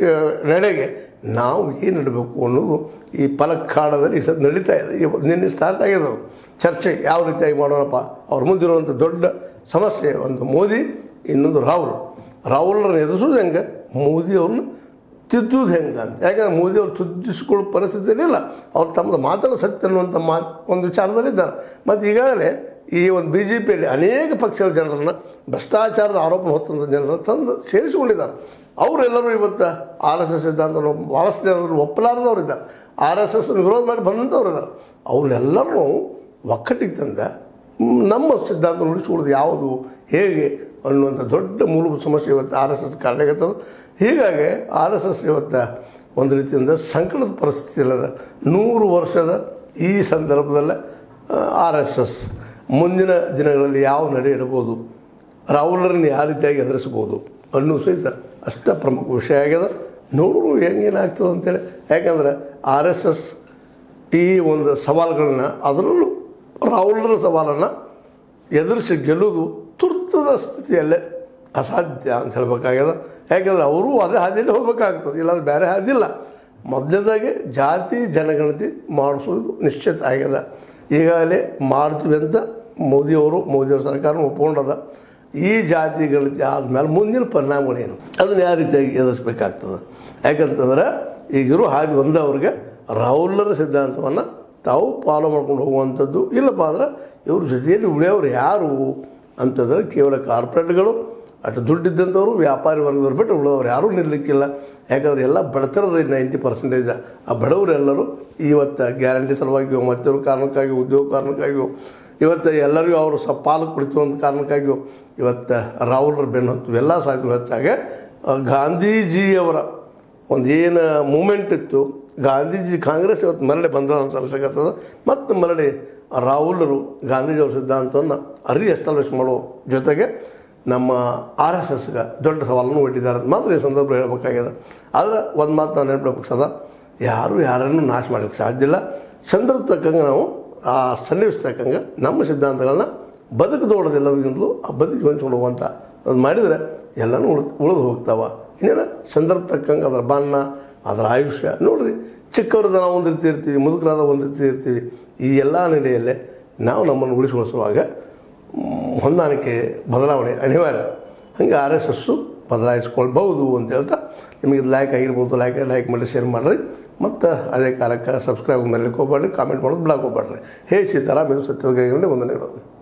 [SPEAKER 1] ನಡೆಗೆ ನಾವು ಏನು ಇಡಬೇಕು ಅನ್ನೋದು ಈ ಪಲಕ್ಕಾಡದಲ್ಲಿ ಸದ್ ನಡೀತಾ ಇದೆ. ನಿನ್ನೆ ಸ್ಟಾರ್ಟ್ ಆಗಿದೆ ಚರ್ಚೆ, ಯಾವ ರೀತಿಯಾಗಿ ಮಾಡೋಣಪ್ಪ. ಅವ್ರ ಮುಂದಿರುವಂಥ ದೊಡ್ಡ ಸಮಸ್ಯೆ ಒಂದು ಮೋದಿ, ಇನ್ನೊಂದು ರಾಹುಲ್. ರಾಹುಲರನ್ನ ಎದುರಿಸೋದು ಹೆಂಗೆ, ಮೋದಿಯವ್ರನ್ನ ತಿದ್ದುದು ಹೆಂಗೆ ಅಂತ. ಯಾಕಂದರೆ ಮೋದಿಯವ್ರು ತಿದ್ದಿಸ್ಕೊಳ್ಳೋ ಪರಿಸ್ಥಿತಿಯಲ್ಲಿ ಇಲ್ಲ, ಅವ್ರು ತಮ್ಮದು ಮಾತನ್ನು ಸತ್ಯ ಅನ್ನುವಂಥ ಮಾತು ಒಂದು ವಿಚಾರದಲ್ಲಿದ್ದಾರೆ. ಮತ್ತು ಈಗಾಗಲೇ ಈ ಒಂದು ಬಿ ಜೆ ಪಿಯಲ್ಲಿ ಅನೇಕ ಪಕ್ಷಗಳ ಜನರನ್ನು ಭ್ರಷ್ಟಾಚಾರದ ಆರೋಪ ಹೊತ್ತಂಥ ಜನರನ್ನು ತಂದು ಸೇರಿಸಿಕೊಂಡಿದ್ದಾರೆ. ಅವರೆಲ್ಲರೂ ಇವತ್ತು ಆರ್ ಎಸ್ ಎಸ್ ಸಿದ್ಧಾಂತವನ್ನು ಭಾಳಷ್ಟು ಜನರು ಒಪ್ಪಲಾರದವ್ರು ಇದ್ದಾರೆ, ಆರ್ ಎಸ್ ಎಸ್ ವಿರೋಧ ಮಾಡಿ ಬಂದಂಥವ್ರು ಇದ್ದಾರೆ. ಅವನ್ನೆಲ್ಲರೂ ಒಕ್ಕಟ್ಟಿಗೆ ತಂದ ನಮ್ಮ ಸಿದ್ಧಾಂತ ಉಳಿಸ್ಕೊಳ್ಳೋದು ಯಾವುದು ಹೇಗೆ ಅನ್ನುವಂಥ ದೊಡ್ಡ ಮೂಲಭೂತ ಸಮಸ್ಯೆ ಇವತ್ತು ಆರ್ ಎಸ್ ಎಸ್ ಕಾರಣಗತ್ತದ. ಹೀಗಾಗಿ ಆರ್ ಎಸ್ ಎಸ್ ಇವತ್ತು ಒಂದು ರೀತಿಯಿಂದ ಸಂಕಟದ ಪರಿಸ್ಥಿತಿ ಇಲ್ಲದ ನೂರು ವರ್ಷದ ಈ ಸಂದರ್ಭದಲ್ಲೇ ಆರ್ ಎಸ್ ಎಸ್ ಮುಂದಿನ ದಿನಗಳಲ್ಲಿ ಯಾವ ನಡೆ ಇಡಬಹುದು, ರಾಹುಲರನ್ನು ಯಾವ ರೀತಿಯಾಗಿ ಎದುರಿಸ್ಬೋದು ಅನ್ನೋ ಸಹಿತ ಅಷ್ಟ ಪ್ರಮುಖ ವಿಷಯ ಆಗ್ಯದ. ನೋಡೋರು ಹೆಂಗೇನಾಗ್ತದೆ ಅಂತೇಳಿ. ಯಾಕಂದರೆ ಆರ್ ಎಸ್ ಎಸ್ ಈ ಒಂದು ಸವಾಲುಗಳನ್ನ, ಅದರಲ್ಲೂ ರಾಹುಲರ ಸವಾಲನ್ನು ಎದುರಿಸಿ ಗೆಲ್ಲುವುದು ತುರ್ತದ ಸ್ಥಿತಿಯಲ್ಲೇ ಅಸಾಧ್ಯ ಅಂತ ಹೇಳಬೇಕಾಗ್ಯದ. ಯಾಕೆಂದರೆ ಅವರು ಅದೇ ಹಾದಿಯಲ್ಲಿ ಹೋಗಬೇಕಾಗ್ತದೆ, ಇಲ್ಲಾಂದ್ರೆ ಬೇರೆ ಹಾದಿಲ್ಲ. ಮೊದಲನೇದಾಗಿ ಜಾತಿ ಜನಗಣತಿ ಮಾಡಿಸೋದು ನಿಶ್ಚಿತ ಆಗ್ಯದ. ಈಗಾಗಲೇ ಮಾಡ್ತೀವಿ ಅಂತ ಮೋದಿಯವರು ಮೋದಿಯವ್ರ ಸರ್ಕಾರ ಒಪ್ಕೊಂಡದ. ಈ ಜಾತಿ ಗಣತಿ ಆದಮೇಲೆ ಮುಂದಿನ ಪರಿಣಾಮಗಳೇನು ಅದನ್ನು ಯಾವ ರೀತಿಯಾಗಿ ಎದುರಿಸ್ಬೇಕಾಗ್ತದೆ. ಯಾಕಂತಂದ್ರೆ ಈಗಿರೋ ಹಾದಿ ಒಂದವ್ರಿಗೆ ರಾಹುಲರ ಸಿದ್ಧಾಂತವನ್ನು ತಾವು ಫಾಲೋ ಮಾಡ್ಕೊಂಡು ಹೋಗುವಂಥದ್ದು. ಇಲ್ಲಪ್ಪ ಅಂದ್ರೆ ಇವ್ರ ಜೊತೆಯಲ್ಲಿ ಉಳಿಯೋರು ಯಾರು ಅಂತಂದರೆ ಕೇವಲ ಕಾರ್ಪೊರೇಟ್ಗಳು, ಅಷ್ಟು ದುಡ್ಡಿದ್ದಂಥವ್ರು, ವ್ಯಾಪಾರಿ ವರ್ಗದವ್ರು ಬಿಟ್ಟು ಉಳಿದವ್ರು ಯಾರೂ ನಿಲ್ಲಕ್ಕಿಲ್ಲ. ಯಾಕಂದರೆ ಎಲ್ಲ ಬಡತನದ ನೈಂಟಿ ಪರ್ಸೆಂಟೇಜ್ ಆ ಬಡವರೆಲ್ಲರೂ ಇವತ್ತು ಗ್ಯಾರಂಟಿ ಸಲುವಾಗಿಯೋ ಮತ್ತೊಂದು ಕಾರಣಕ್ಕಾಗಿಯೋ ಉದ್ಯೋಗ ಕಾರಣಕ್ಕಾಗಿಯೋ ಇವತ್ತು ಎಲ್ಲರಿಗೂ ಅವರು ಸ ಪಾಲು ಕೊಡ್ತೀವಿ ಒಂದು ಕಾರಣಕ್ಕಾಗಿಯೋ ಇವತ್ತು ರಾಹುಲರ ಬೆನ್ನು ಹತ್ತು ಎಲ್ಲ ಸಾಧ್ಯ. ಹೆಚ್ಚಾಗೆ ಗಾಂಧೀಜಿಯವರ ಒಂದು ಏನು ಮೂಮೆಂಟ್ ಇತ್ತು, ಗಾಂಧೀಜಿ ಕಾಂಗ್ರೆಸ್ ಇವತ್ತು ಮರಳಿ ಬಂದ ಅಂತ ಅನಿಸಕತ್ತದ. ಮತ್ತು ಮರಳಿ ರಾಹುಲರು ಗಾಂಧೀಜಿಯವ್ರ ಸಿದ್ಧಾಂತವನ್ನು ಅರಿ ಎಸ್ಟಾಬ್ಲಿಷ್ ಮಾಡೋ ಜೊತೆಗೆ ನಮ್ಮ ಆರ್ ಎಸ್ ಎಸ್ಗೆ ದೊಡ್ಡ ಸವಾಲನ್ನು ಒಡ್ಡಿದ್ದಾರೆ ಅಂತ ಮಾತ್ರ ಈ ಸಂದರ್ಭ ಹೇಳಬೇಕಾಗ್ಯದ. ಆದರೆ ಒಂದು ಮಾತು ನಾನು ನೆನಪಿಸದ, ಯಾರು ಯಾರನ್ನು ನಾಶ ಮಾಡಲಿಕ್ಕೆ ಸಾಧ್ಯ ಇಲ್ಲ. ಸಂದರ್ಭ ತಕ್ಕಂಗೆ ನಾವು ಆ ಸನ್ನಿವೇಶ ತಕ್ಕಂಗೆ ನಮ್ಮ ಸಿದ್ಧಾಂತಗಳನ್ನ ಬದುಕದೋಡೋದಿಲ್ಲದಕ್ಕಿಂತಲೂ ಆ ಬದುಕಿ ಹೊಂಚ್ಕೊಂಡು ಹೋಗುವಂಥ ಅದು ಮಾಡಿದರೆ ಎಲ್ಲನೂ ಉಳಿದು ಉಳಿದು ಹೋಗ್ತಾವ. ಇನ್ನೇನು ಸಂದರ್ಭ ತಕ್ಕಂಗೆ ಅದರ ಬಣ್ಣ, ಅದರ ಆಯುಷ್ಯ ನೋಡಿರಿ. ಚಿಕ್ಕವ್ರದ ನಾವು ಒಂದು ರೀತಿ ಇರ್ತೀವಿ, ಮುದುಕರಾದ ಒಂದು ರೀತಿ ಇರ್ತೀವಿ. ಈ ಎಲ್ಲ ನಡೆಯಲ್ಲೇ ನಾವು ನಮ್ಮನ್ನು ಉಳಿಸಿಗೊಳಿಸುವಾಗ ಹೊಂದಾಣಿಕೆ ಬದಲಾವಣೆ ಅನಿವಾರ್ಯ. ಹಾಗೆ ಆರ್ ಎಸ್ ಎಸ್ಸು ಬದಲಾಯಿಸ್ಕೊಳ್ಬಹುದು ಅಂತ ಹೇಳ್ತಾ, ನಿಮಗೆ ಲೈಕ್ ಆಗಿರ್ಬೋದು, ಲೈಕ್ ಲೈಕ್ ಮಾಡಿ ಶೇರ್ ಮಾಡಿರಿ. ಮತ್ತು ಅದೇ ಕಾಲಕ್ಕೆ ಸಬ್ಸ್ಕ್ರೈಬ್ ಮಾಡಲಿಕ್ಕೆ ಹೋಗ್ಬೇಡ್ರಿ, ಕಾಮೆಂಟ್ ಮಾಡೋದು ಬಿಡಕ್ಕೆ ಹೋಗ್ಬೇಡ್ರಿ. ಹೇ ಸೀತಾರಾಮ್, ಇದು ಸತ್ಯದ ಕೈಗಳಲ್ಲಿ ವಂದನೆಗಳು.